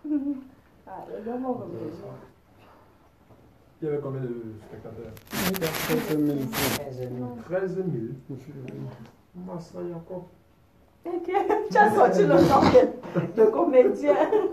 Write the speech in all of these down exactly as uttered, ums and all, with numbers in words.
Ah, les gars vont revenir. Il y avait combien de spectateurs? treize mille. treize mille. Massa Jacob. Tu as sorti le nom de, de comédien.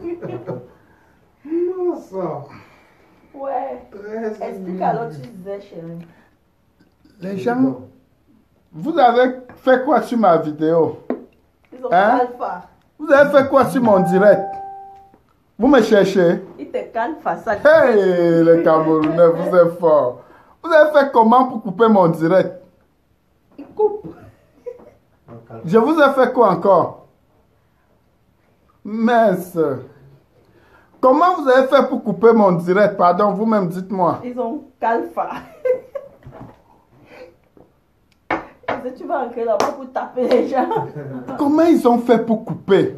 Massa. Ouais. Explique alors, tu disais, chérie. Les gens, vous avez fait quoi sur ma vidéo? Ils ont Hein? alpha. Vous avez fait quoi sur mon direct? Vous me cherchez? Ils te calent face à Hey, les Camerounais, vous êtes forts. Vous avez fait comment pour couper mon direct? Ils coupent. Je vous ai fait quoi encore? Mince. Comment vous avez fait pour couper mon direct? Pardon, vous-même dites-moi. Ils ont calfa. Tu vas entrer là-bas pour taper les gens. Comment ils ont fait pour couper?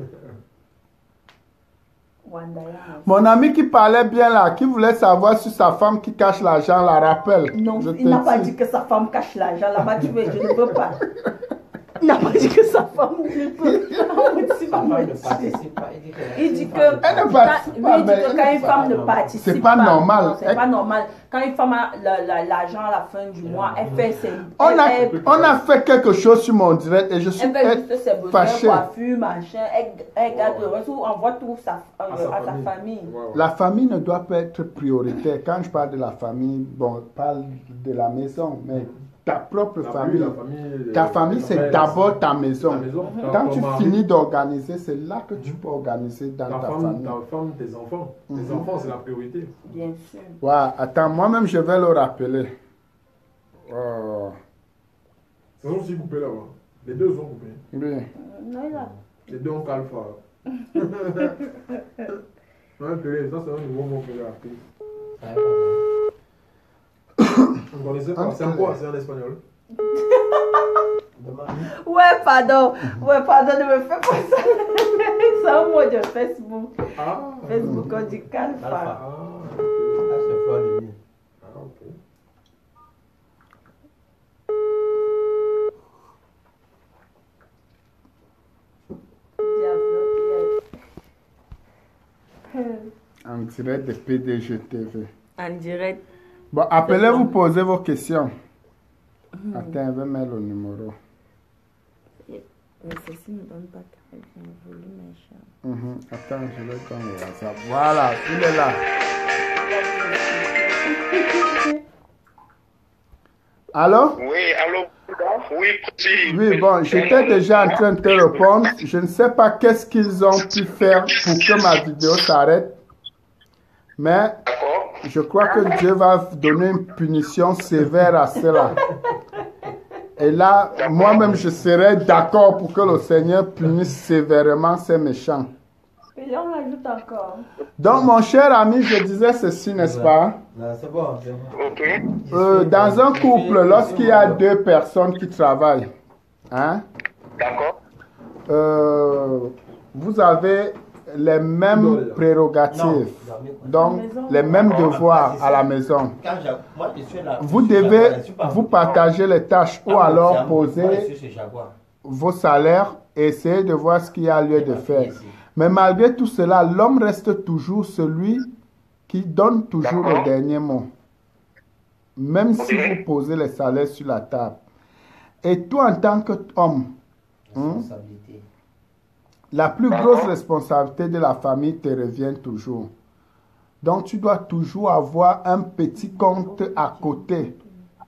Wandaya. Mon ami qui parlait bien là, qui voulait savoir si sa femme qui cache l'argent la rappelle. Non, Je il te n'a pas dis. dit que sa femme cache l'argent là-bas. Tu veux, je ne veux pas. Il n'a pas dit que sa femme ne peut pas. Il dit que, Elle ne participe pas, lui, il dit mais que quand une femme ne participe c'est pas normal. non, c'est Elle- pas normal. Quand une femme a la- la- l'argent à la fin du mois, elle fait ses. On elle- a, elle- on a fait quelque chose sur mon direct et je suis Elle fait juste ses besoins, fâché. coiffure, machin. Elle, elle garde le reste ou envoie tout sa, euh, À sa à sa famille. famille. Ouais, ouais. La famille ne doit pas être prioritaire. Quand je parle de la famille, bon, je parle de la maison, mais ta propre La famille. la famille, Ta euh, famille, ta c'est mère, d'abord ta maison. ta maison, ta- Quand ton tu mari, finis d'organiser, c'est là que tu peux organiser dans ta ta femme, famille. ta femme, tes enfants. Tes Mhm. enfants, c'est la priorité. Bien sûr. Ouais, attends, moi-même, je vais le rappeler. Oh, Ils sont aussi coupés là-bas. Les deux sont coupés. oui. Non, il a. Les deux ont calfa. Ouais, purée, ça c'est un nouveau mot que j'ai appris. Vous connaissez pas? C'est un quoi? C'est en espagnol. Ouais, pardon. Ouais, pardon, ne me fais pas ça. C'est un mot de Facebook. Ah, Facebook, on dit calfa. ah, ok. Ah, ok. En direct de P D G T V. En direct. Bon, appelez-vous, posez vos questions. Attends, je vais mettre le numéro. Mais ceci ne donne pas très bien voulu, mes chers. Mhm. Attends, je vais prendre le WhatsApp. Voilà, il est là. Allô? Oui, allô? Oui, si. Oui, bon, j'étais déjà en train de te répondre. Je ne sais pas qu'est-ce qu'ils ont pu faire pour que ma vidéo s'arrête. Mais D'accord. je crois que Dieu va donner une punition sévère à cela. Et là, moi-même, je serais d'accord pour que le Seigneur punisse sévèrement ces méchants. Et là, on ajoute encore. Donc, mon cher ami, je disais ceci, n'est-ce pas? Non, c'est bon, c'est bon. Ok. Euh, dans un couple, lorsqu'il y a deux personnes qui travaillent, hein, D'accord. euh, vous avez les mêmes prérogatives, donc les mêmes devoirs à la maison. Quand je, moi, je suis là, Vous je suis devez Jaguar, je suis pas- vous partager les tâches ou Ah, alors c'est à moi. Moi, je poser suis chez Jaguar. vos salaires et essayer de voir ce qu'il y a lieu de pas faire. ici. Mais malgré tout cela, l'homme reste toujours celui qui donne toujours le D'accord. dernier mot. Même si Ok. vous posez les salaires sur la table. Et toi, en tant qu'homme, hein, Responsabilité. la plus D'accord. grosse responsabilité de la famille te revient toujours. Donc, tu dois toujours avoir un petit compte à côté.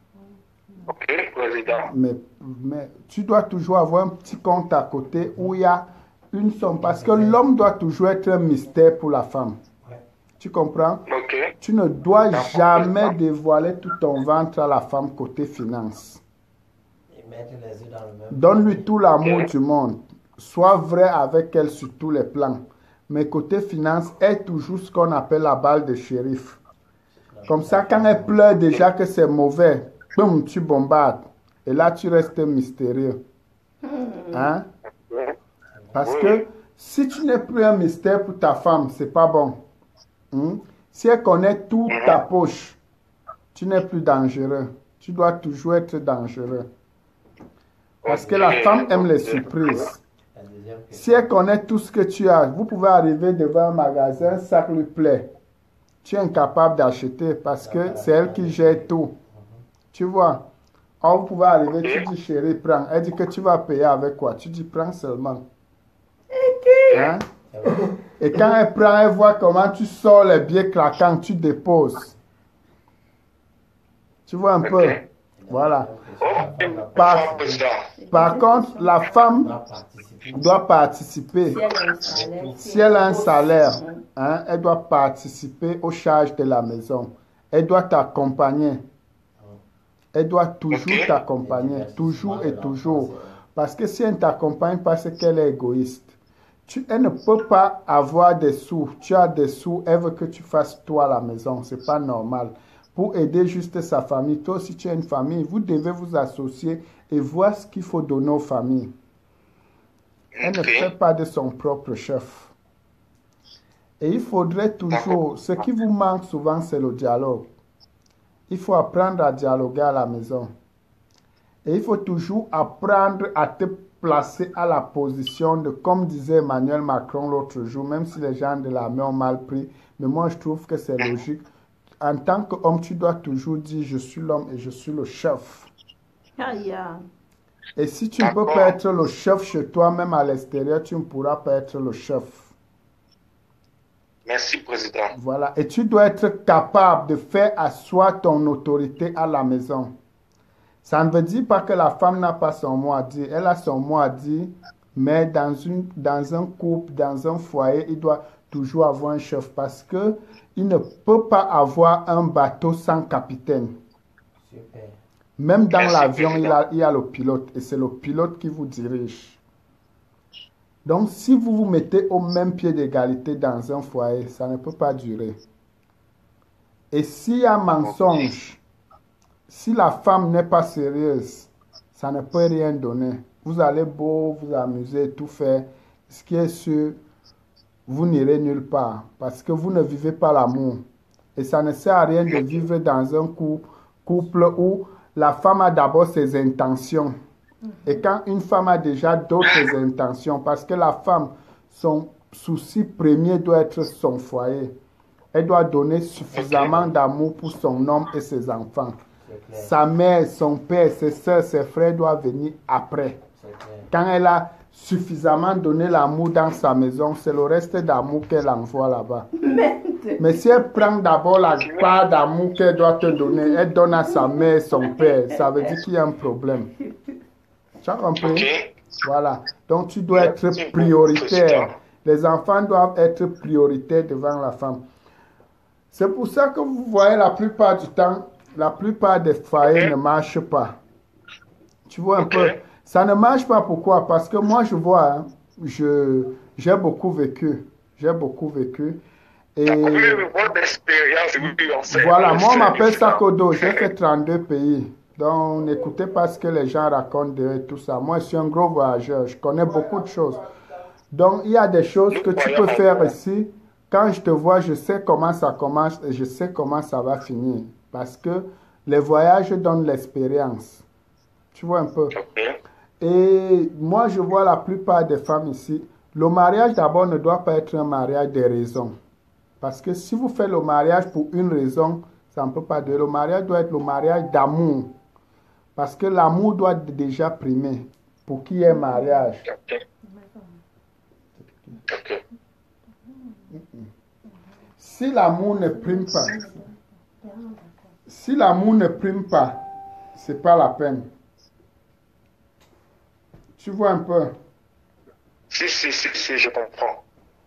Ok, président. Mais, mais tu dois toujours avoir un petit compte à côté où il y a une somme. Parce que l'homme doit toujours être un mystère pour la femme. Ouais. Tu comprends? Ok. Tu ne dois D'accord. jamais dévoiler tout ton ventre à la femme côté finance. Et mettre les yeux dans le même. Donne-lui tout l'amour du monde. Sois vrai avec elle sur tous les plans. Mais côté finance, aie toujours ce qu'on appelle la balle de shérif. Comme ça, quand elle pleure déjà que c'est mauvais, boum, tu bombardes. Et là, tu restes mystérieux. Hein? Parce que si tu n'es plus un mystère pour ta femme, c'est pas bon. Hein? Si elle connaît toute ta poche, tu n'es plus dangereux. Tu dois toujours être dangereux. Parce que la femme aime les surprises. La deuxième Si elle connaît tout ce que tu as, vous pouvez arriver devant un magasin, ça lui plaît. Tu es incapable d'acheter parce que c'est elle qui gère tout. Tu vois? Or, vous pouvez arriver, tu dis chérie, prends. Elle dit que tu vas payer avec quoi? Tu dis prends seulement. Hein? Et quand elle prend, elle voit comment tu sors les billets claquants, tu déposes. Tu vois un peu? Voilà. Par, par contre, la femme doit participer. Si elle a un salaire, hein, elle doit participer aux charges de la maison. Elle doit t'accompagner. Elle doit toujours t'accompagner, toujours et toujours. Parce que si elle ne t'accompagne pas, c'est qu'elle est égoïste. Tu, elle ne peut pas avoir des sous. Tu as des sous, elle veut que tu fasses toi à la maison. Ce n'est pas normal. Pour aider juste sa famille, toi aussi tu as une famille, vous devez vous associer et voir ce qu'il faut donner aux familles. Elle ne fait pas de son propre chef. Et il faudrait toujours, ce qui vous manque souvent, c'est le dialogue. Il faut apprendre à dialoguer à la maison. Et il faut toujours apprendre à te placer à la position de, comme disait Emmanuel Macron l'autre jour, même si les gens de l'armée ont mal pris, mais moi je trouve que c'est logique. En tant qu'homme, tu dois toujours dire, je suis l'homme et je suis le chef. Et si tu ne peux pas être le chef chez toi, même à l'extérieur, tu ne pourras pas être le chef. Merci, Président. Voilà. Et tu dois être capable de faire asseoir ton autorité à la maison. Ça ne veut dire pas que la femme n'a pas son mot à dire. Elle a son mot à dire, mais dans, une, dans un couple, dans un foyer, il doit toujours avoir un chef parce que il ne peut pas avoir un bateau sans capitaine. Super. Même dans l'avion, il, il y a le pilote et c'est le pilote qui vous dirige. Donc, si vous vous mettez au même pied d'égalité dans un foyer, ça ne peut pas durer. Et s'il y a mensonge, si la femme n'est pas sérieuse, ça ne peut rien donner. Vous allez beau vous amuser, tout faire. Ce qui est sûr, vous n'irez nulle part parce que vous ne vivez pas l'amour. Et ça ne sert à rien de vivre dans un couple où la femme a d'abord ses intentions. Et quand une femme a déjà d'autres intentions, parce que la femme, son souci premier doit être son foyer. Elle doit donner suffisamment d'amour pour son homme et ses enfants. Sa mère, son père, ses soeurs, ses frères doivent venir après. Quand elle a suffisamment donné l'amour dans sa maison, c'est le reste d'amour qu'elle envoie là-bas. Mais si elle prend d'abord la part d'amour qu'elle doit te donner, elle donne à sa mère, son père, ça veut dire qu'il y a un problème. Tu as compris? Voilà. Donc tu dois être prioritaire. Les enfants doivent être prioritaires devant la femme. C'est pour ça que vous voyez la plupart du temps, la plupart des foyers ne marchent pas. Tu vois un peu? Ça ne marche pas, pourquoi? Parce que moi je vois, hein, je, j'ai beaucoup vécu. J'ai beaucoup vécu. Et voilà, moi on m'appelle Sakodo, j'ai fait trente-deux pays. Donc n'écoutez pas ce que les gens racontent de tout ça. Moi je suis un gros voyageur, je connais beaucoup de choses. Donc il y a des choses que tu peux faire ici. Quand je te vois, je sais comment ça commence et je sais comment ça va finir. Parce que les voyages donnent l'expérience. Tu vois un peu? Et moi je vois la plupart des femmes ici. Le mariage d'abord ne doit pas être un mariage des raisons. Parce que si vous faites le mariage pour une raison, ça ne peut pas durer. Le mariage doit être le mariage d'amour. Parce que l'amour doit déjà primer pour qu'il y ait mariage. Si l'amour ne prime pas, si l'amour ne prime pas, c'est pas la peine. Tu vois un peu? Si, si, si, si, je comprends.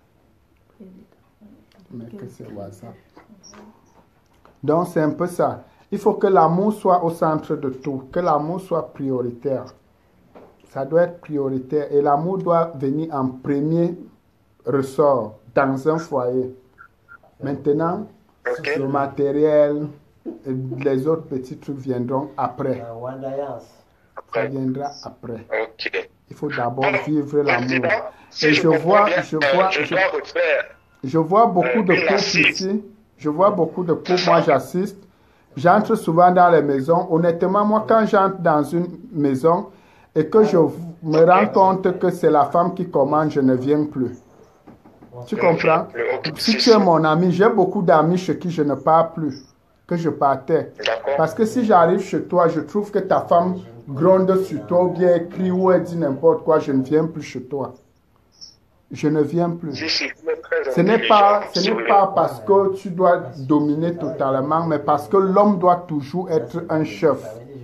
Mais que c'est WhatsApp. Donc c'est un peu ça. Il faut que l'amour soit au centre de tout, que l'amour soit prioritaire. Ça doit être prioritaire et l'amour doit venir en premier ressort dans un foyer. Maintenant, okay. Le matériel et les autres petits trucs viendront après. Ça viendra après. Okay. Il faut d'abord vivre l'amour. Et je vois, je vois, je, je vois beaucoup de couples ici. Je vois beaucoup de couples, moi j'assiste. J'entre souvent dans les maisons. Honnêtement, moi quand j'entre dans une maison et que je me rends compte que c'est la femme qui commande, je ne viens plus. Tu comprends? Si tu es mon ami, j'ai beaucoup d'amis chez qui je ne pars plus, que je partais. Parce que si j'arrive chez toi, je trouve que ta femme gronde sur toi ou bien crie ou elle dit n'importe quoi, je ne viens plus chez toi. Je ne viens plus. Ce n'est pas, ce n'est pas parce que tu dois dominer totalement, mais parce que l'homme doit toujours être un chef.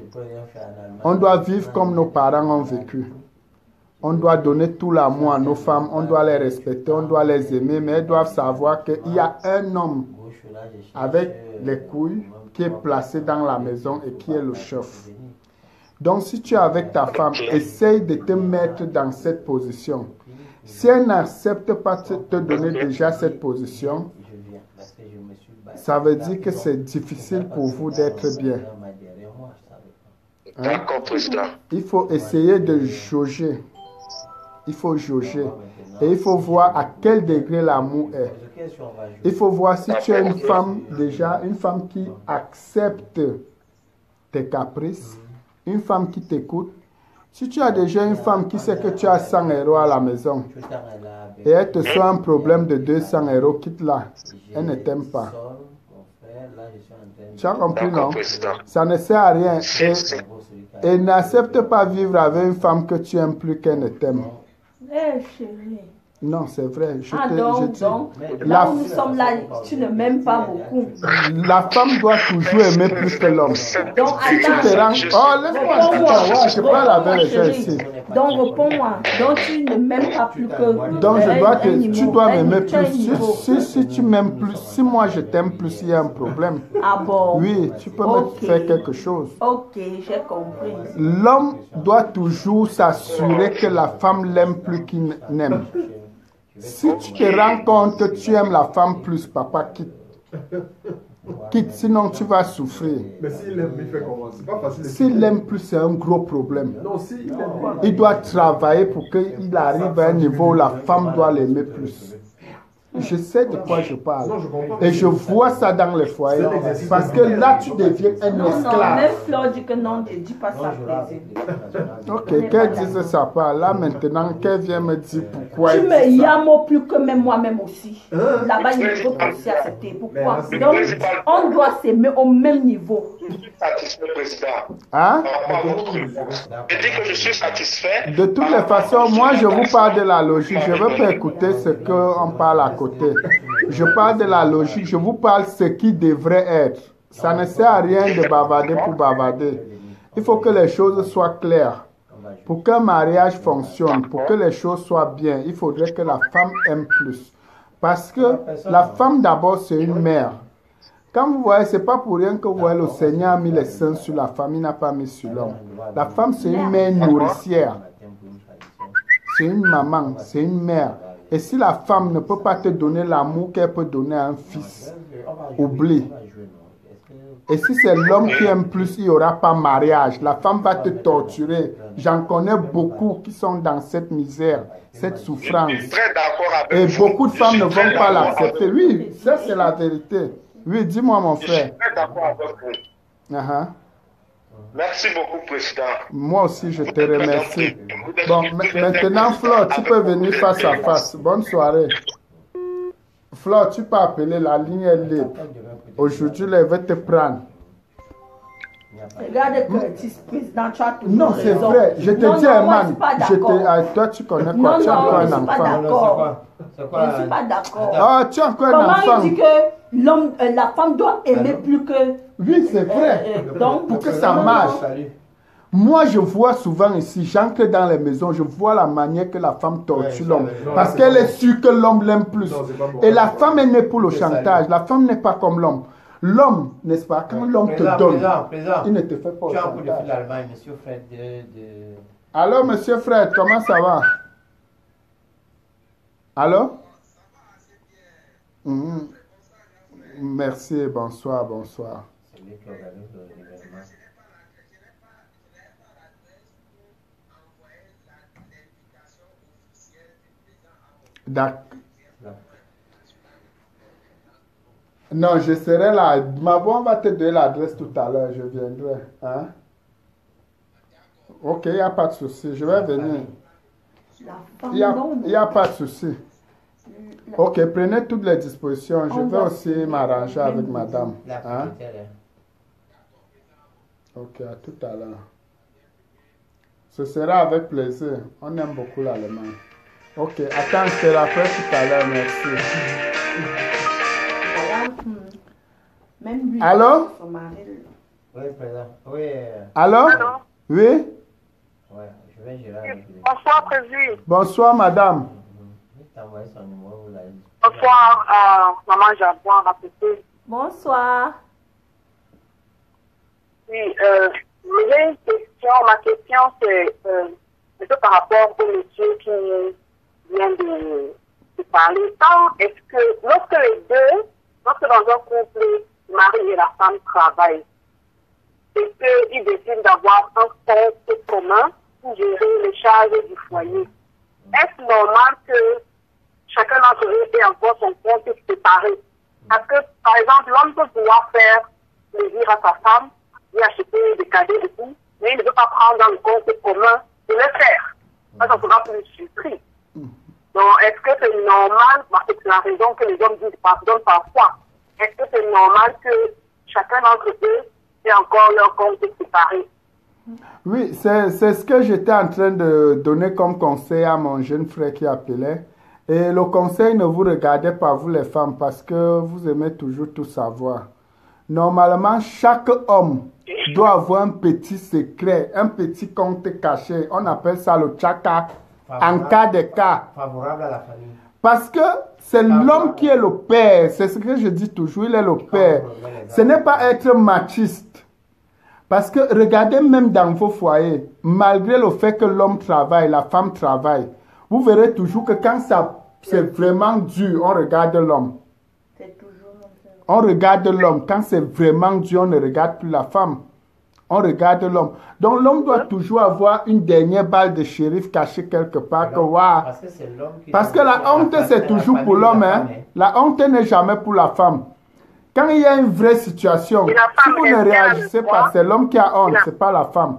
On doit vivre comme nos parents ont vécu. On doit donner tout l'amour à nos femmes, on doit les respecter, on doit les aimer, mais elles doivent savoir qu'il y a un homme avec les couilles qui est placé dans la maison et qui est le chef. Donc si tu es avec ta femme, essaye de te mettre dans cette position. Si elle n'accepte pas de te donner déjà cette position, ça veut dire que c'est difficile pour vous d'être bien. Hein? D'accord, président. Il faut essayer de jauger. Il faut jauger. Et il faut voir à quel degré l'amour est. Il faut voir si tu es une femme déjà, une femme qui accepte tes caprices, une femme qui t'écoute. Si tu as déjà une femme qui sait que tu as cent euros à la maison et elle te sort un problème de deux cents euros, quitte-la. Elle ne t'aime pas. Tu as compris, non? Ça ne sert à rien. Et, et n'accepte pas vivre avec une femme que tu aimes plus qu'elle ne t'aime. Eh, chérie. Non, c'est vrai. Je Ah, te, donc, je te- donc, la, là où nous sommes là, tu ne m'aimes pas beaucoup. la femme doit toujours aimer plus que l'homme. Donc, Tu te attends. rends... Oh, laisse-moi Réponds-moi, ouais, je parle avec réponds-moi, les gens chérie. ici. Donc, réponds-moi. Donc, tu ne m'aimes pas plus que. Donc, je un- dois un te, niveau, tu dois un- m'aimer tu as un plus. Si, niveau. si, si tu m'aimes plus, si moi je t'aime plus, il y a un problème. Ah bon? Oui, tu peux Ok. me faire quelque chose. Ok, j'ai compris. L'homme doit toujours s'assurer que la femme l'aime plus qu'il n'aime. Si tu te rends compte que tu aimes la femme plus, papa, quitte. Quitte, sinon tu vas souffrir. Mais s'il aime, il fait comment? C'est pas facile. de- S'il aime plus, c'est un gros problème. Non, s'il aime pas. Il doit travailler pour qu'il arrive à un niveau où la femme doit l'aimer plus. Je sais de quoi je parle. Non, je comprends. Et je vois ça dans les foyers. Parce que là, tu deviens un Non, non, même esclave. Fleur dit que non, ne dis pas ça, plaisir. Ok, qu'elle dise ça pas. Là, maintenant, qu'elle vient me dire pourquoi Tu elle me dit ça. yames plus que même moi-même aussi. Là-bas, il ne faut pas aussi accepter. Pourquoi? Donc, on doit s'aimer au même niveau. Satisfait, président. Hein? Par rapport à votre- Je dis que je suis satisfait. De toutes les façons, moi, je vous parle de la logique. Je ne veux pas écouter ce qu'on parle à côté. Je parle de la logique. Je vous parle ce qui devrait être. Ça ne sert à rien de bavarder pour bavarder. Il faut que les choses soient claires. Pour qu'un mariage fonctionne, pour que les choses soient bien, il faudrait que la femme aime plus. Parce que la femme, d'abord, c'est une mère. Quand vous voyez, ce n'est pas pour rien que vous voyez le Seigneur a mis les seins sur la femme, il n'a pas mis sur l'homme. La femme, c'est une mère nourricière. C'est une maman, c'est une mère. Et si la femme ne peut pas te donner l'amour qu'elle peut donner à un fils, oublie. Et si c'est l'homme qui aime plus, il n'y aura pas mariage. La femme va te torturer. J'en connais beaucoup qui sont dans cette misère, cette souffrance. Je suis très d'accord Et avec vous. beaucoup de femmes ne Je suis très vont pas d'accord l'accepter. avec Oui, ça c'est la vérité. Oui, dis-moi mon vous. Je suis frère. très d'accord avec vous. Uh-huh. Merci beaucoup, président. Moi aussi, je te remercie. Bon, ma- maintenant, Flore, tu peux venir face à face. Bonne soirée. Flore, tu peux appeler, la ligne est libre. Aujourd'hui, elle va te prendre. Regarde Curtis, président, tu as toujours Non, c'est raison. vrai. Je te Non, dis, non, moi, je Herman, suis pas je te, d'accord. ah, toi, tu connais quoi? Non, Tu as non, encore je un suis pas enfant. d'accord. C'est Je quoi? ne suis pas d'accord. Ah, tu as encore un Comment enfant. il dit que l'homme, euh, la femme doit aimer plus que. Oui, c'est vrai. Euh, euh, donc, Pour que ça non, marche. non. Salut. Moi, je vois souvent ici, j'entre dans les maisons, je vois la manière que la femme torture Ouais, l'homme. ça, Parce c'est qu'elle pas est bon. sûre que l'homme l'aime plus. Non, c'est pas bon. Et la femme est née pour le C'est chantage. ça. La femme n'est pas comme l'homme. L'homme, n'est-ce pas, quand l'homme te Présent, donne, présent, présent. il ne te fait pas au Tu as un coup de fil chantage. d'Allemagne, monsieur Fred de... de... Allô, monsieur Fred, comment ça va? Allô? Mhm. Merci, bonsoir, bonsoir. C'est lui qui organise l'événement. D'accord. Non, je serai là. Ma voix va te donner l'adresse tout à l'heure, je viendrai. Hein? Ok, il n'y a pas de souci. Je vais venir. La femme, Il n'y a, non, il y a pas de souci. La- Ok, prenez toutes les dispositions. Je On vais va aussi se- m'arranger avec même- madame. La Hein? propriétaire. Ok, à tout à l'heure. Ce sera avec plaisir. On aime beaucoup l'Allemagne. Ok, attends, je te rappelle tout à l'heure. Merci. Voilà, hmm. Même lui, Allô? son mari, Oui, président. Oui, euh, Allô? Allô? Oui? ouais, je vais gérer avec lui. Bonsoir, Président. Bonsoir, madame. Je vais t'envoyer son numéro, vous l'avez dit. Bonsoir, euh, maman Jabouin, ma petite. Bonsoir. Oui, euh, j'ai une question. Ma question, c'est euh, plutôt par rapport au monsieur qui vient de, de parler. Quand est-ce que, lorsque les deux, lorsque dans un couple, le mari et la femme travaillent, est-ce qu'ils décident d'avoir un compte commun pour gérer les charges du foyer? Est-ce normal que chacun d'entre eux ait encore son compte séparé? Parce que, par exemple, l'homme peut pouvoir faire plaisir à sa femme, lui acheter des cadeaux et tout, mais il ne peut pas prendre dans le compte commun de le faire. Ça, ça sera plus surpris. Donc, est-ce que c'est normal, parce que c'est la raison que les hommes disent pardon parfois, est-ce que c'est normal que chacun d'entre eux ait encore leur compte séparé? Oui, c'est c'est ce que j'étais en train de donner comme conseil à mon jeune frère qui appelait. Et le conseil, ne vous regardez pas, vous les femmes, parce que vous aimez toujours tout savoir. Normalement, chaque homme doit avoir un petit secret, un petit compte caché. On appelle ça le tchaka, en cas de cas. Favorable à la famille. Parce que c'est l'homme qui est le père. C'est ce que je dis toujours, il est le père. Ce n'est pas être machiste. Parce que regardez même dans vos foyers, malgré le fait que l'homme travaille, la femme travaille, vous verrez toujours que quand ça c'est vraiment dur, on regarde l'homme. C'est toujours comme ça. On regarde l'homme. Quand c'est vraiment dur, on ne regarde plus la femme. On regarde l'homme. Donc l'homme doit toujours avoir une dernière balle de shérif cachée quelque part. Que, waouh. Parce que c'est l'homme qui... Parce que la honte, c'est toujours pour l'homme. Hein. La honte n'est jamais pour la femme. Quand il y a une vraie situation, si vous ne réagissez pas, c'est l'homme qui a honte, ce n'est pas la femme.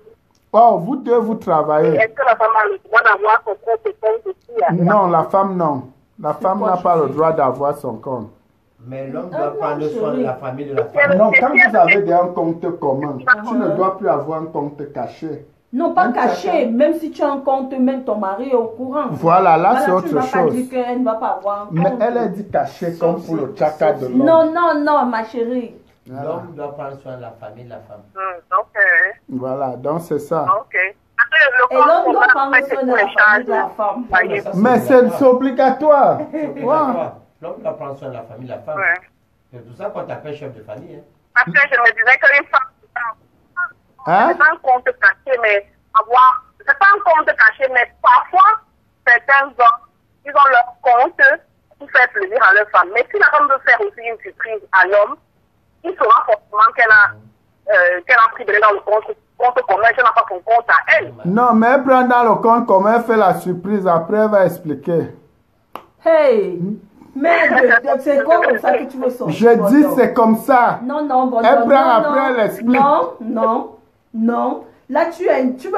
Oh, vous deux, vous travaillez. Est-ce que la femme a le droit d'avoir son compte aussi? Non, la femme, non. La femme n'a pas le droit d'avoir son compte. Mais l'homme Ah, doit non, prendre soin de chérie. la famille de la femme. Non, quand vous avez des- un compte commun, tu ne Uh-huh. dois plus avoir un compte caché. Non, pas Un caché. chacun. Même si tu as un compte, même ton mari est au courant. Voilà, là, c'est tu autre ne vas pas chose. dire qu'elle ne va pas avoir un Mais compte. elle a dit caché comme pour le tchaka de l'homme. Non, non, non, ma chérie. Voilà. L'homme doit prendre soin de la famille de la femme. Hmm, ok. Voilà, donc c'est ça. Ok. Après, le Et l'homme compte doit commun, prendre c'est soin de pour la les famille de la charges. femme. foyer. Ça, Mais c'est c'est obligatoire. C'est Ouais. obligatoire. L'homme doit prendre soin de la famille de la femme. Ouais. C'est pour ça qu'on t'appelle chef de famille. Hein. Parce que je me disais qu'une femme, Hein? c'est pas un compte caché, mais avoir, c'est pas un compte caché, mais parfois, certains hommes, ils ont leur compte pour faire plaisir à leur femme. Mais si la femme veut faire aussi une surprise à l'homme, il saura forcément qu'elle a, euh, qu'elle a pris de dans le compte, compte commun, qu'elle n'a pas son compte à elle. Non, mais elle prend dans le compte comme elle fait la surprise. Après, elle va expliquer. Hey! Mais de- de- c'est quoi comme ça que tu veux sortir? Je dis Bordeaux? c'est comme ça. Non, non, bon, Elle non, prend non, après, non. elle explique. Non, non, non. Là, tu, es, tu veux,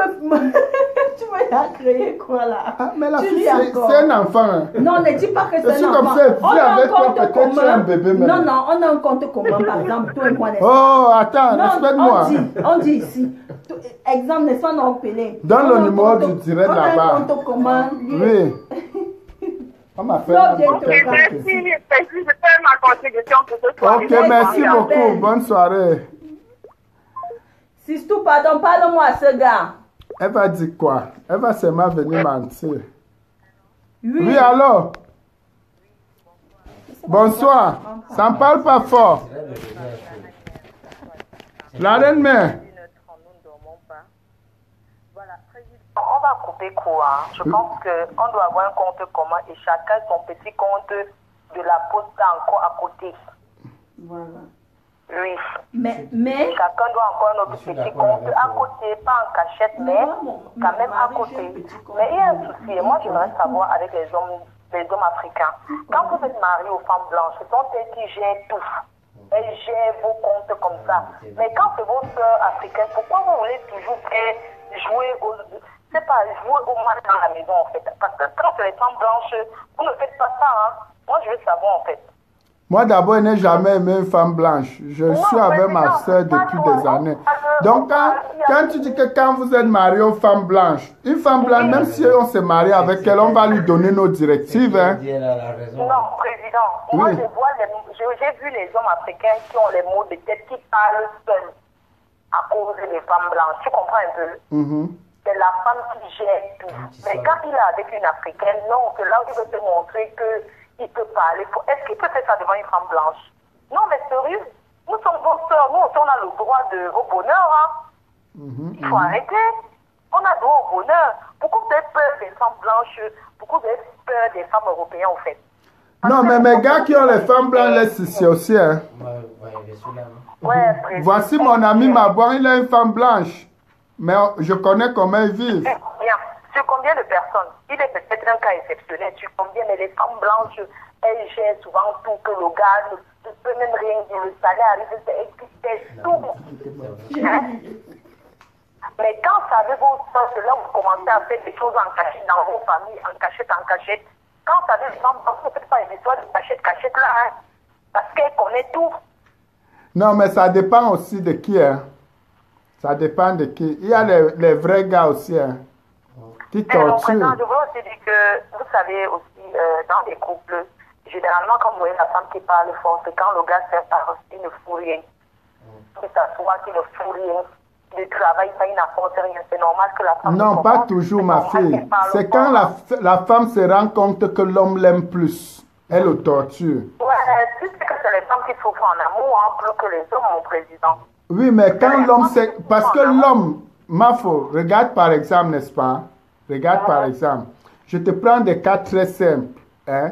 tu veux la créer quoi là? Ah, mais la Tu fille, ris c'est encore. c'est un enfant. Hein. Non, ne dis pas que Je c'est suis un comme enfant. ça, On vis a un avec toi, compte peut-être tu es commun. un bébé maintenant. Non, non, on a un compte commun, par exemple, toi et moi, n'est-ce pas? Oh, attends, Non, respecte-moi. on dit, on dit ici. Tout- Exemple, n'est-ce pas, non, Péné? Donne On le a un numéro compte- du direct on a là-bas. un compte commun. Oui. On m'appelle. Non, un bien peu te Ok, comme faire. ça. merci, merci, je fais ma contribution pour ce soir. Ok, merci beaucoup. Bonne soirée. Sistou, pardon, parle-moi à ce gars. Elle va dire quoi? Elle va seulement venir mentir. Oui. Oui, alors? Bonsoir. Ça ne parle pas fort. C'est vrai, le bébé est fou. La reine mère. Voilà, président, on va couper court. Hein. Je pense qu'on doit avoir un compte commun et chacun son petit compte de la poste encore à côté. Voilà. Oui. Mais, mais, Chacun doit encore un autre Je suis petit d'accord compte avec à toi. côté, pas en cachette, mais moi, mon- quand mon même à mari, côté. j'ai un petit compte. Mais il y a un souci, et moi j'aimerais savoir avec les hommes, les hommes africains. Quand vous êtes marié aux femmes blanches, ce sont elles qui gèrent tout. Elles gèrent vos comptes comme ça. Mais quand c'est vos soeurs africaines, pourquoi vous voulez toujours que jouer au, c'est pas jouer au mal dans la maison en fait. Parce que quand c'est les femmes blanches, vous ne faites pas ça, hein. Moi je veux savoir en fait. Moi d'abord, je n'ai jamais aimé une femme blanche. Je Non, suis avec ma non, soeur pas depuis toi, des non. années. Parce que Donc on quand, parle- quand tu dis que quand vous êtes marié aux femmes blanches, une femme blanche, même si on s'est marié avec elle, on va lui donner nos directives. Hein. Elle a la raison. Non, président. Moi, Oui. je vois les, je- j'ai vu les hommes africains qui ont les mots de tête qui parlent seuls à cause des femmes blanches. Tu comprends un peu? Mhm. C'est la femme qui gère tout. qui Mais sort. quand il est avec une africaine, non, c'est là où il veut te montrer qu'il peut parler. Faut- Est-ce qu'il peut faire ça devant une femme blanche? Non, mais sérieux, nous sommes vos sœurs. Nous aussi, on a le droit de, au bonheur. Hein. Mhm, Il faut arrêter. On a droit au bonheur. Pourquoi vous avez peur des femmes blanches? Pourquoi vous avez peur des femmes européennes, en fait? Parce Non, que mais les mes gars qui ont les femmes blanches, laissent ici aussi. Hein. Ouais, ouais, je suis là. hein. Ouais, président. Voici mon ami Mabouan, il a une femme blanche. Mais je connais comment ils vivent. Bien. Sur combien de personnes? Il est peut-être un cas exceptionnel. Sur combien? Mais les femmes blanches, elles gèrent souvent tout, que le gars ne ne peut même rien dire. Le salaire arrive, c'est c'est tout. Hein? Mais quand ça arrive au sens, là, vous commencez à faire des choses en cachette dans vos familles, en cachette, en cachette. Quand ça arrive, les femmes blanches, ne faites pas une histoire de cachette, cachette là. Hein? Parce qu'elles connaissent tout. Non, mais ça dépend aussi de qui. Hein. Ça dépend de qui. Il y a les, les vrais gars aussi. Hein, qui Mais mon torturent. président, je voulais aussi dire que, vous savez aussi, euh, dans les couples, généralement, quand vous voyez la femme qui parle fort, c'est quand le gars sert par il ne fout rien. Il s'assoit, il ne fout rien. Il ne travaille pas, il n'apporte rien. C'est normal que la femme... Non, se pas comporte. toujours, C'est ma normal fille. qu'elle parle C'est fort. quand la, f- la femme se rend compte que l'homme l'aime plus. Elle le torture. Ouais, tu sais que c'est les femmes qui souffrent en amour, hein, plus que les hommes, mon président. Oui, mais quand l'homme sait... Parce que l'homme... Mafo, regarde par exemple, n'est-ce pas? Regarde par exemple. Je te prends des cas très simples. Hein?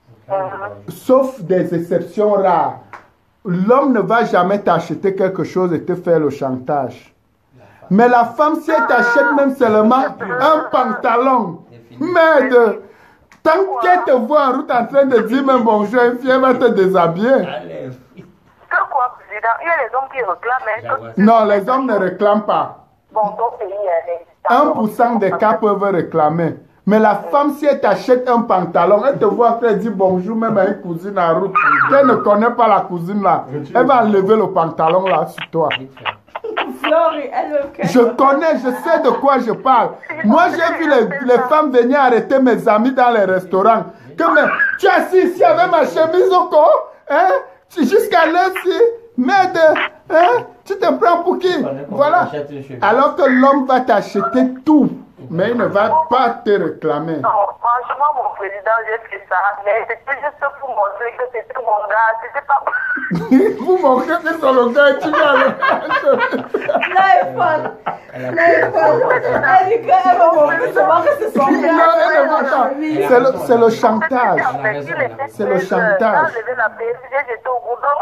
Sauf des exceptions rares. L'homme ne va jamais t'acheter quelque chose et te faire le chantage. Mais la femme, si elle t'achète même seulement un pantalon, merde, tant qu'elle te voit en route en train de dire même bonjour, une fille elle va te déshabiller. Allez. Que quoi, président? Il y a les hommes qui réclament. Hein, que- Non, les hommes ne réclament pas. Bon, ton pays est un pour cent des cas peuvent réclamer. Mais la femme, si elle t'achète un pantalon, elle te voit en train de dire bonjour même à une cousine en route, qu'elle ne connaît pas la cousine là, elle va enlever le pantalon là sur toi. Flori, elle veut que... Je connais, je sais de quoi je parle. Moi, j'ai vu les, les femmes venir arrêter mes amis dans les restaurants. Que mais, tu es assis ici avec ma chemise au corps, hein? Tu- Jusqu'à l'heure-ci, merde, hein? Tu te prends pour qui? Voilà. Alors que l'homme va t'acheter tout, mais il ne va pas te réclamer. Non, franchement, mon président, j'ai fait ça, mais c'était juste pour montrer que c'était mon gars, c'était pas... Vous montrer que c'est le gars et tu viens le Là, elle parle. Là, elle parle. Elle dit qu'elle va montrer seulement que c'est son Non, elle ne va pas. C'est le, c'est le chantage. C'est le chantage. Enlever la P S G, j'étais au boulot.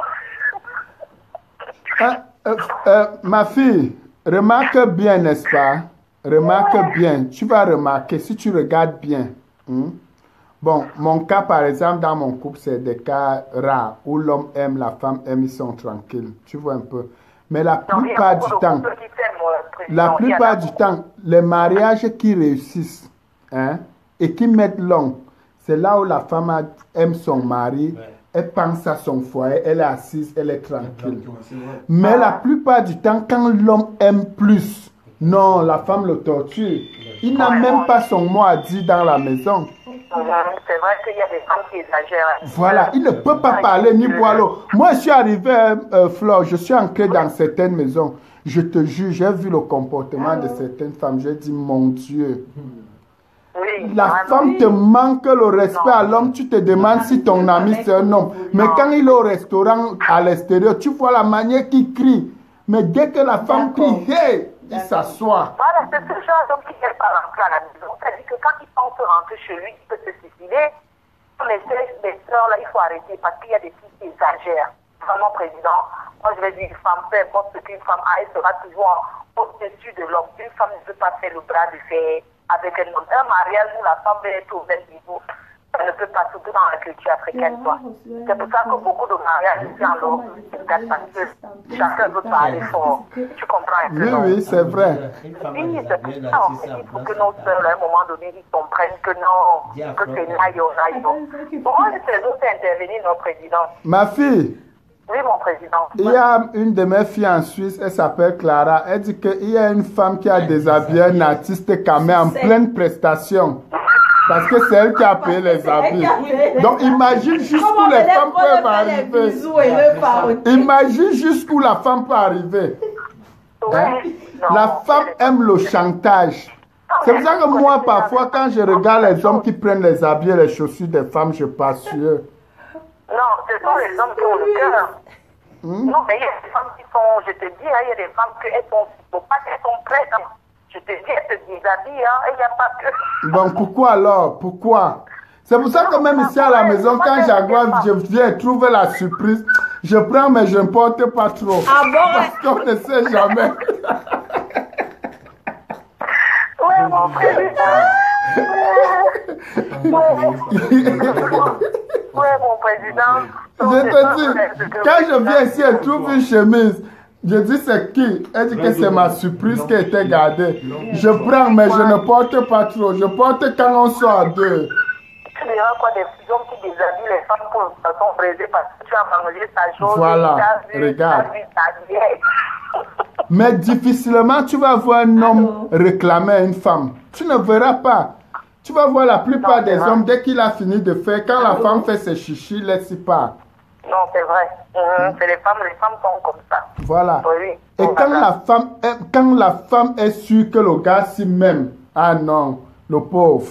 Hein, euh, euh, ma fille, remarque bien, n'est-ce pas? Remarque bien. Tu vas remarquer si tu regardes bien. hein. Bon, mon cas, par exemple, dans mon couple, c'est des cas rares où l'homme aime, la femme aime, ils sont tranquilles. Tu vois un peu. Mais la Non, il y a plupart beaucoup du de temps, couples qui s'aiment, euh, président. la Il y en a plupart du temps, les mariages qui réussissent hein, et qui mettent long, c'est là où la femme a- aime son mari, Ouais. elle pense à son foyer, elle est assise, elle est tranquille. Mais la plupart du temps, quand l'homme aime plus, non, la femme le torture. Il n'a même pas son mot à dire dans la maison. C'est vrai qu'il y a des femmes qui exagèrent. Voilà, il ne peut pas parler ni boire l'eau. Moi, je suis arrivé, euh, Flore, je suis entré dans certaines maisons. Je te jure, j'ai vu le comportement de certaines femmes. J'ai dit, mon Dieu. Oui, La vraiment. femme te manque le respect à l'homme. Tu te demandes si ton ami c'est un homme. Mais quand il est au restaurant à l'extérieur, tu vois la manière qu'il crie. Mais dès que la femme crie, hey, il s'assoit. Voilà, c'est ce genre d'homme qui n'aime pas rentrer à la maison. C'est-à-dire que quand il pense rentrer chez lui, il peut se suicider. Les sœurs, les sœurs, là, il faut arrêter parce qu'il y a des filles qui exagèrent. Vraiment, président, moi je vais dire une femme, peu importe ce qu'une femme a, elle sera toujours au-dessus de l'homme. Une femme ne peut pas faire le bras de fer avec un homme. Un mariage où la femme veut être au même niveau. ne peut pas, surtout dans la culture africaine, quoi. C'est pour ça que beaucoup de mariages ici en Europe parce que chacun veut parler fort. Tu comprends un peu, Oui, non? oui, c'est vrai. Oui, c'est pour ça, en fait, il faut que nos sœurs, à un moment donné, ils comprennent que non, que c'est naïo, naïo. Pour moi, c'est l'autre intervenir, notre président. Ma fille, Oui, mon président. il y a une de mes filles en Suisse, elle s'appelle Clara. Elle dit qu'il y a une femme qui a déshabillé un artiste camé en pleine prestation. Parce que c'est elle qui a payé les habits. Donc imagine jusqu'où les femmes peuvent arriver. Imagine jusqu'où la femme peut arriver. Hein? La femme aime le chantage. C'est pour ça que moi, parfois, quand je regarde les hommes qui prennent les habits et les chaussures des femmes, je passe sur eux. Non, ce sont les hommes qui ont le cœur. Hmm? Non, mais il y a des femmes qui sont, je te dis, hein, il y a des femmes qui elles sont, faut pas qu'elles sont prêtes. Hein. Je te dis, elles se déshabillent, hein, et il n'y a pas que. Bon, pourquoi alors? Pourquoi? C'est pour ça que même ici à la maison, quand j'arrive, je viens trouver la surprise. Je prends, mais je ne porte pas trop. Ah bon? Parce qu'on ne sait jamais. Oui, mon président. Oui, mon président. Je te dis, quand je viens ici et trouve une chemise, je dis c'est qui? Elle dit que c'est ma surprise qui a été gardée. Je prends, mais je ne porte pas trop. Je porte quand on sort à deux. Tu verras quoi, des hommes qui déshabillent les femmes pour de façon brisée parce que tu as mangé sa chose. Voilà, regarde. Mais difficilement, tu vas voir un homme réclamer une femme. Tu ne verras pas. Tu vas voir la plupart non, des vrai. hommes, dès qu'il a fini de faire, quand la femme fait ses chichis, laisse-y pas. Non, c'est vrai. Mmh, c'est les femmes, les femmes sont comme ça. Voilà. Oui. Et quand la, femme est, quand la femme est sûre que le gars s'y même, ah non, le pauvre.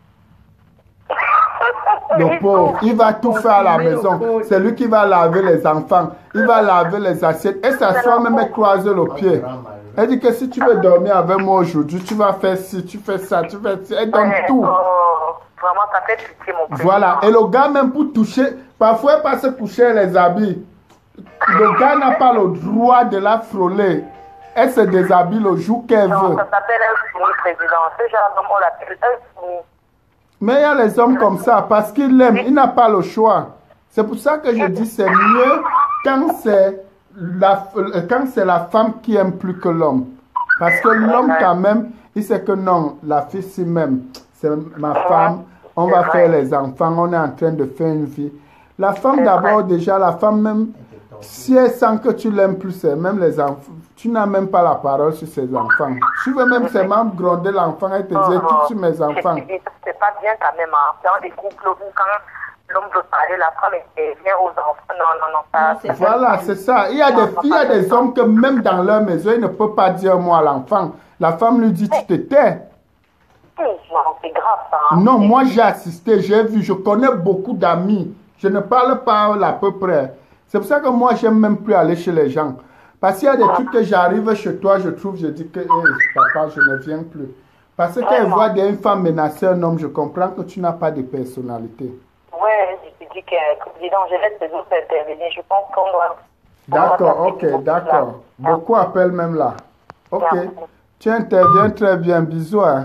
Le pauvre, il va tout faire à la maison. C'est lui qui va laver les enfants. Il va laver les assiettes. Et s'asseoir même et croiser le pied. Elle dit que si tu veux dormir avec moi aujourd'hui, tu vas faire ci, tu fais ça, tu fais ça. Elle donne tout. Vraiment, ça fait pitié, mon président. Voilà. Et le gars, même pour toucher, parfois il passe coucher les habits. Le gars n'a pas le droit de la frôler. Elle se déshabille le jour qu'elle veut. Ça s'appelle un fini, président. Ce genre d'homme, on l'appelle un fini. Mais il y a les hommes comme ça, parce qu'il l'aime, il n'a pas le choix. C'est pour ça que je dis c'est mieux quand c'est la, quand c'est la femme qui aime plus que l'homme. Parce que l'homme quand même, il sait que non, la fille si même, c'est ma femme, on va faire les enfants, on est en train de faire une vie. La femme d'abord déjà, la femme même, si elle sent que tu l'aimes plus, même les enfants, tu n'as même pas la parole sur ses enfants. Tu veux même seulement gronder l'enfant et te dire tout sur mes enfants. C'est pas bien quand même, hein. Dans des couples où quand l'homme veut parler, la femme et vient aux enfants. Non, non, non. Ça, non voilà, c'est ça. Il y a des filles, il y a des hommes que même dans leur maison, ils ne peuvent pas dire moi à l'enfant. La femme lui dit, tu te tais. Non, c'est grave ça. Hein. Non, moi j'ai assisté, j'ai vu, je connais beaucoup d'amis. Je ne parle pas à peu près. C'est pour ça que moi, j'aime même plus aller chez les gens. Parce qu'il y a des trucs que j'arrive chez toi, je trouve, je dis que, hey, papa, je ne viens plus. Parce que quand elle voit une femme menacer un homme, je comprends que tu n'as pas de personnalité. Oui, je te dis que, président, je laisse les autres intervenir. Je pense qu'on doit... D'accord, ok, d'accord. Beaucoup appellent même là. Ok. Tu interviens très bien. Bisous. Hein.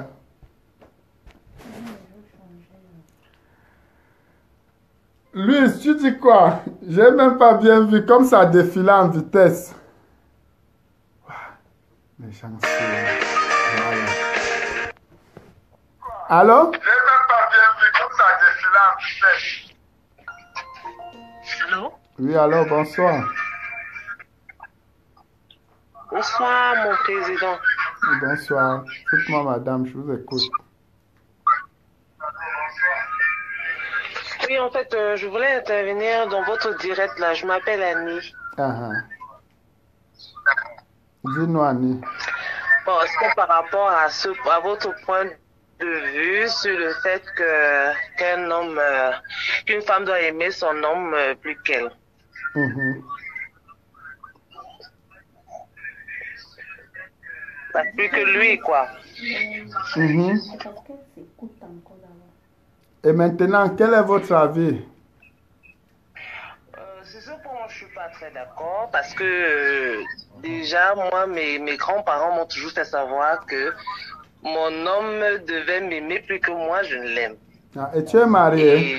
Luis, tu dis quoi? J'ai même pas bien vu comme ça défilait en vitesse. Les gens voilà. Allô? J'ai même pas bien vu comme ça défilait en vitesse. Allô? Oui, alors bonsoir. Bonsoir, mon président. Oui, bonsoir. Dites-moi, madame, je vous écoute. Oui, en fait, euh, je voulais intervenir dans votre direct là. Je m'appelle Annie. Ah, ah. Dis-nous, Annie. Bon, c'est par rapport à, ce, à votre point de vue sur le fait que qu'un homme, euh, qu'une femme doit aimer son homme euh, plus qu'elle. Mm-hmm. Bah, plus que lui, quoi. Mm-hmm. Et maintenant, quel est votre avis? euh, C'est sûr pour moi, je suis pas très d'accord parce que euh, déjà, moi, mes, mes grands-parents m'ont toujours fait savoir que mon homme devait m'aimer plus que moi, je ne l'aime. Ah, et tu es marié? Et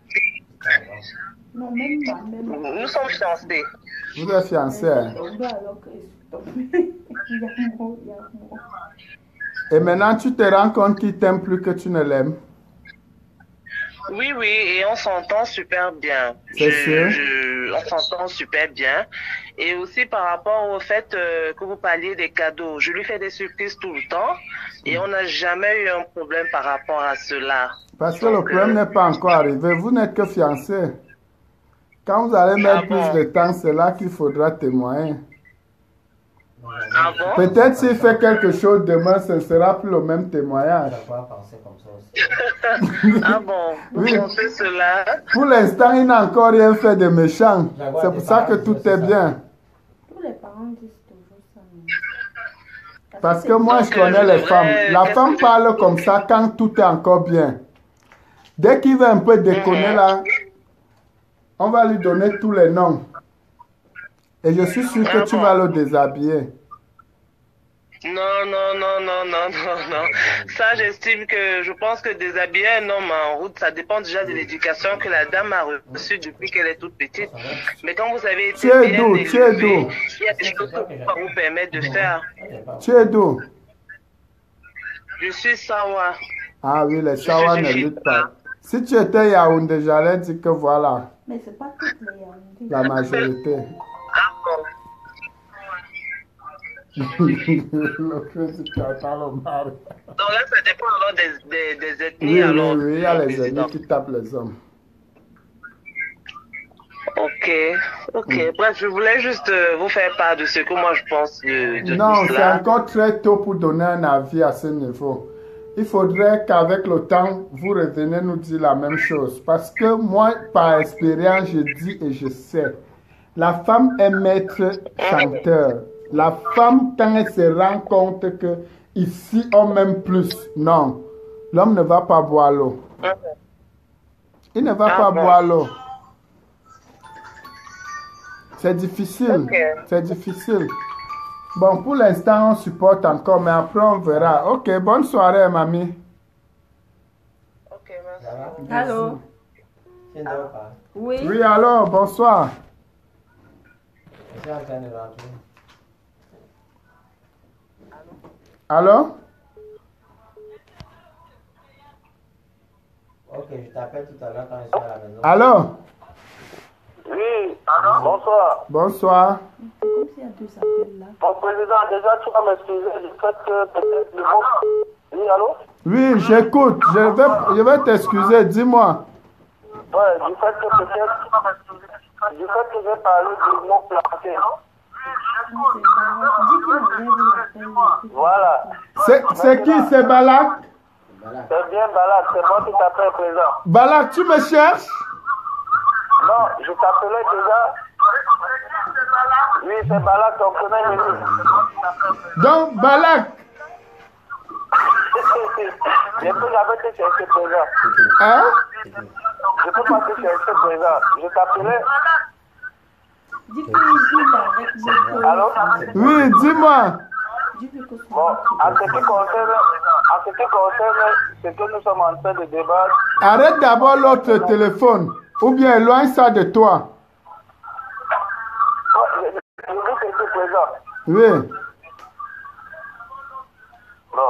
Non, même pas, même pas. nous sommes fiancés. Vous êtes fiancé? Hein? On doit alors que il y a mot, il y a mot. Et maintenant, tu te rends compte qu'il t'aime plus que tu ne l'aimes? Oui, oui, et on s'entend super bien. C'est Je- sûr? je- on s'entend super bien. Et aussi par rapport au fait euh, que vous parliez des cadeaux, je lui fais des surprises tout le temps et on n'a jamais eu un problème par rapport à cela. Parce que le Donc, problème euh, n'est pas encore arrivé. Vous n'êtes que fiancés. Quand vous allez mettre Ah plus bon? de temps, c'est là qu'il faudra témoigner. Ah bon? Peut-être s'il fait quelque chose demain, ce ne sera plus le même témoignage. Je dois penser comme ça aussi. Ah bon? Vous Oui. pensez cela? Pour l'instant, il n'a encore rien fait de méchant. C'est pour ça que tout est bien. Tous les parents disent toujours ça. mais- Parce que moi, je Donc, connais euh, les je femmes. devrais- La qu'est-ce femme que- parle comme ça quand tout est encore bien. Dès qu'il va un peu déconner là, on va lui donner tous les noms. Et je suis sûr que tu vas le déshabiller. Non, non, non, non, non, non, non. Ça, j'estime que je pense que déshabiller un homme en route, ça dépend déjà de l'éducation que la dame a reçue depuis qu'elle est toute petite. Mais quand vous avez été Tu es bien d'où? Tu es élevé, d'où? il y a des choses que vous pas vous permettre de faire. Tu es d'où? Je suis Sawa. Ah oui, les Sawa ne luttent pas. Si tu étais Yaoundé, j'allais dire que voilà, Mais c'est pas toutes les Yaoundé. la majorité. Ah bon. Le Christ, tu attends le mari. Donc là, ça dépend alors des, des, des ethnies. Oui, oui, alors, oui, il y a les président. ennemis qui tapent les hommes. Ok, ok. Bref, je voulais juste euh, vous faire part de ce que moi je pense de, de Non, tout c'est cela. encore très tôt pour donner un avis à ce niveau. Il faudrait qu'avec le temps, vous reveniez nous dire la même chose. Parce que moi, par expérience, je dis et je sais. La femme est maître chanteur. La femme, quand elle se rend compte que ici, on m'aime plus, non. L'homme ne va pas boire l'eau. Il ne va Ah pas bon? boire l'eau. C'est difficile. Ok. C'est difficile. Bon, pour l'instant, on supporte encore, mais après, on verra. Ok, bonne soirée, mamie. Ok, merci. Ça va? Allô? Tu ne dors pas? Oui? Oui, alors, bonsoir. Je suis en train de rentrer. Alors? Ok, je t'appelle tout à l'heure quand je suis à la maison. Alors? Oui, bonsoir. Bonsoir. C'est comme s'il y a deux appels là. Mon président, déjà, tu vas m'excuser du fait que peut-être le mot... Oui, allô? Oui, j'écoute. Je vais, je vais t'excuser. Dis-moi. Ouais, du fait que peut-être... Du fait que j'ai parlé du mot planté. Non, c'est pas grave. Dis qu'il enlève l'appel. Voilà. C'est c'est qui? C'est Balak? Voilà. C'est bien, Balak, c'est moi qui t'appelle présent. Balak, tu me cherches? Non, je t'appelais déjà. Oui, c'est Balak, ton premier ministre. Donc, Balak, Je peux jamais te chercher présent. hein? Je peux pas te chercher présent. Je t'appelais. Dis qu'il dit là avec le Allô? Oui, dis-moi. Dis-lui que son Bon, en ce qui concerne, en ce qui concerne ce que nous sommes en train de débattre, Arrête d'abord l'autre téléphone. Ou bien éloigne ça de toi. je, je, je dis que je suis présent. Oui. Bon.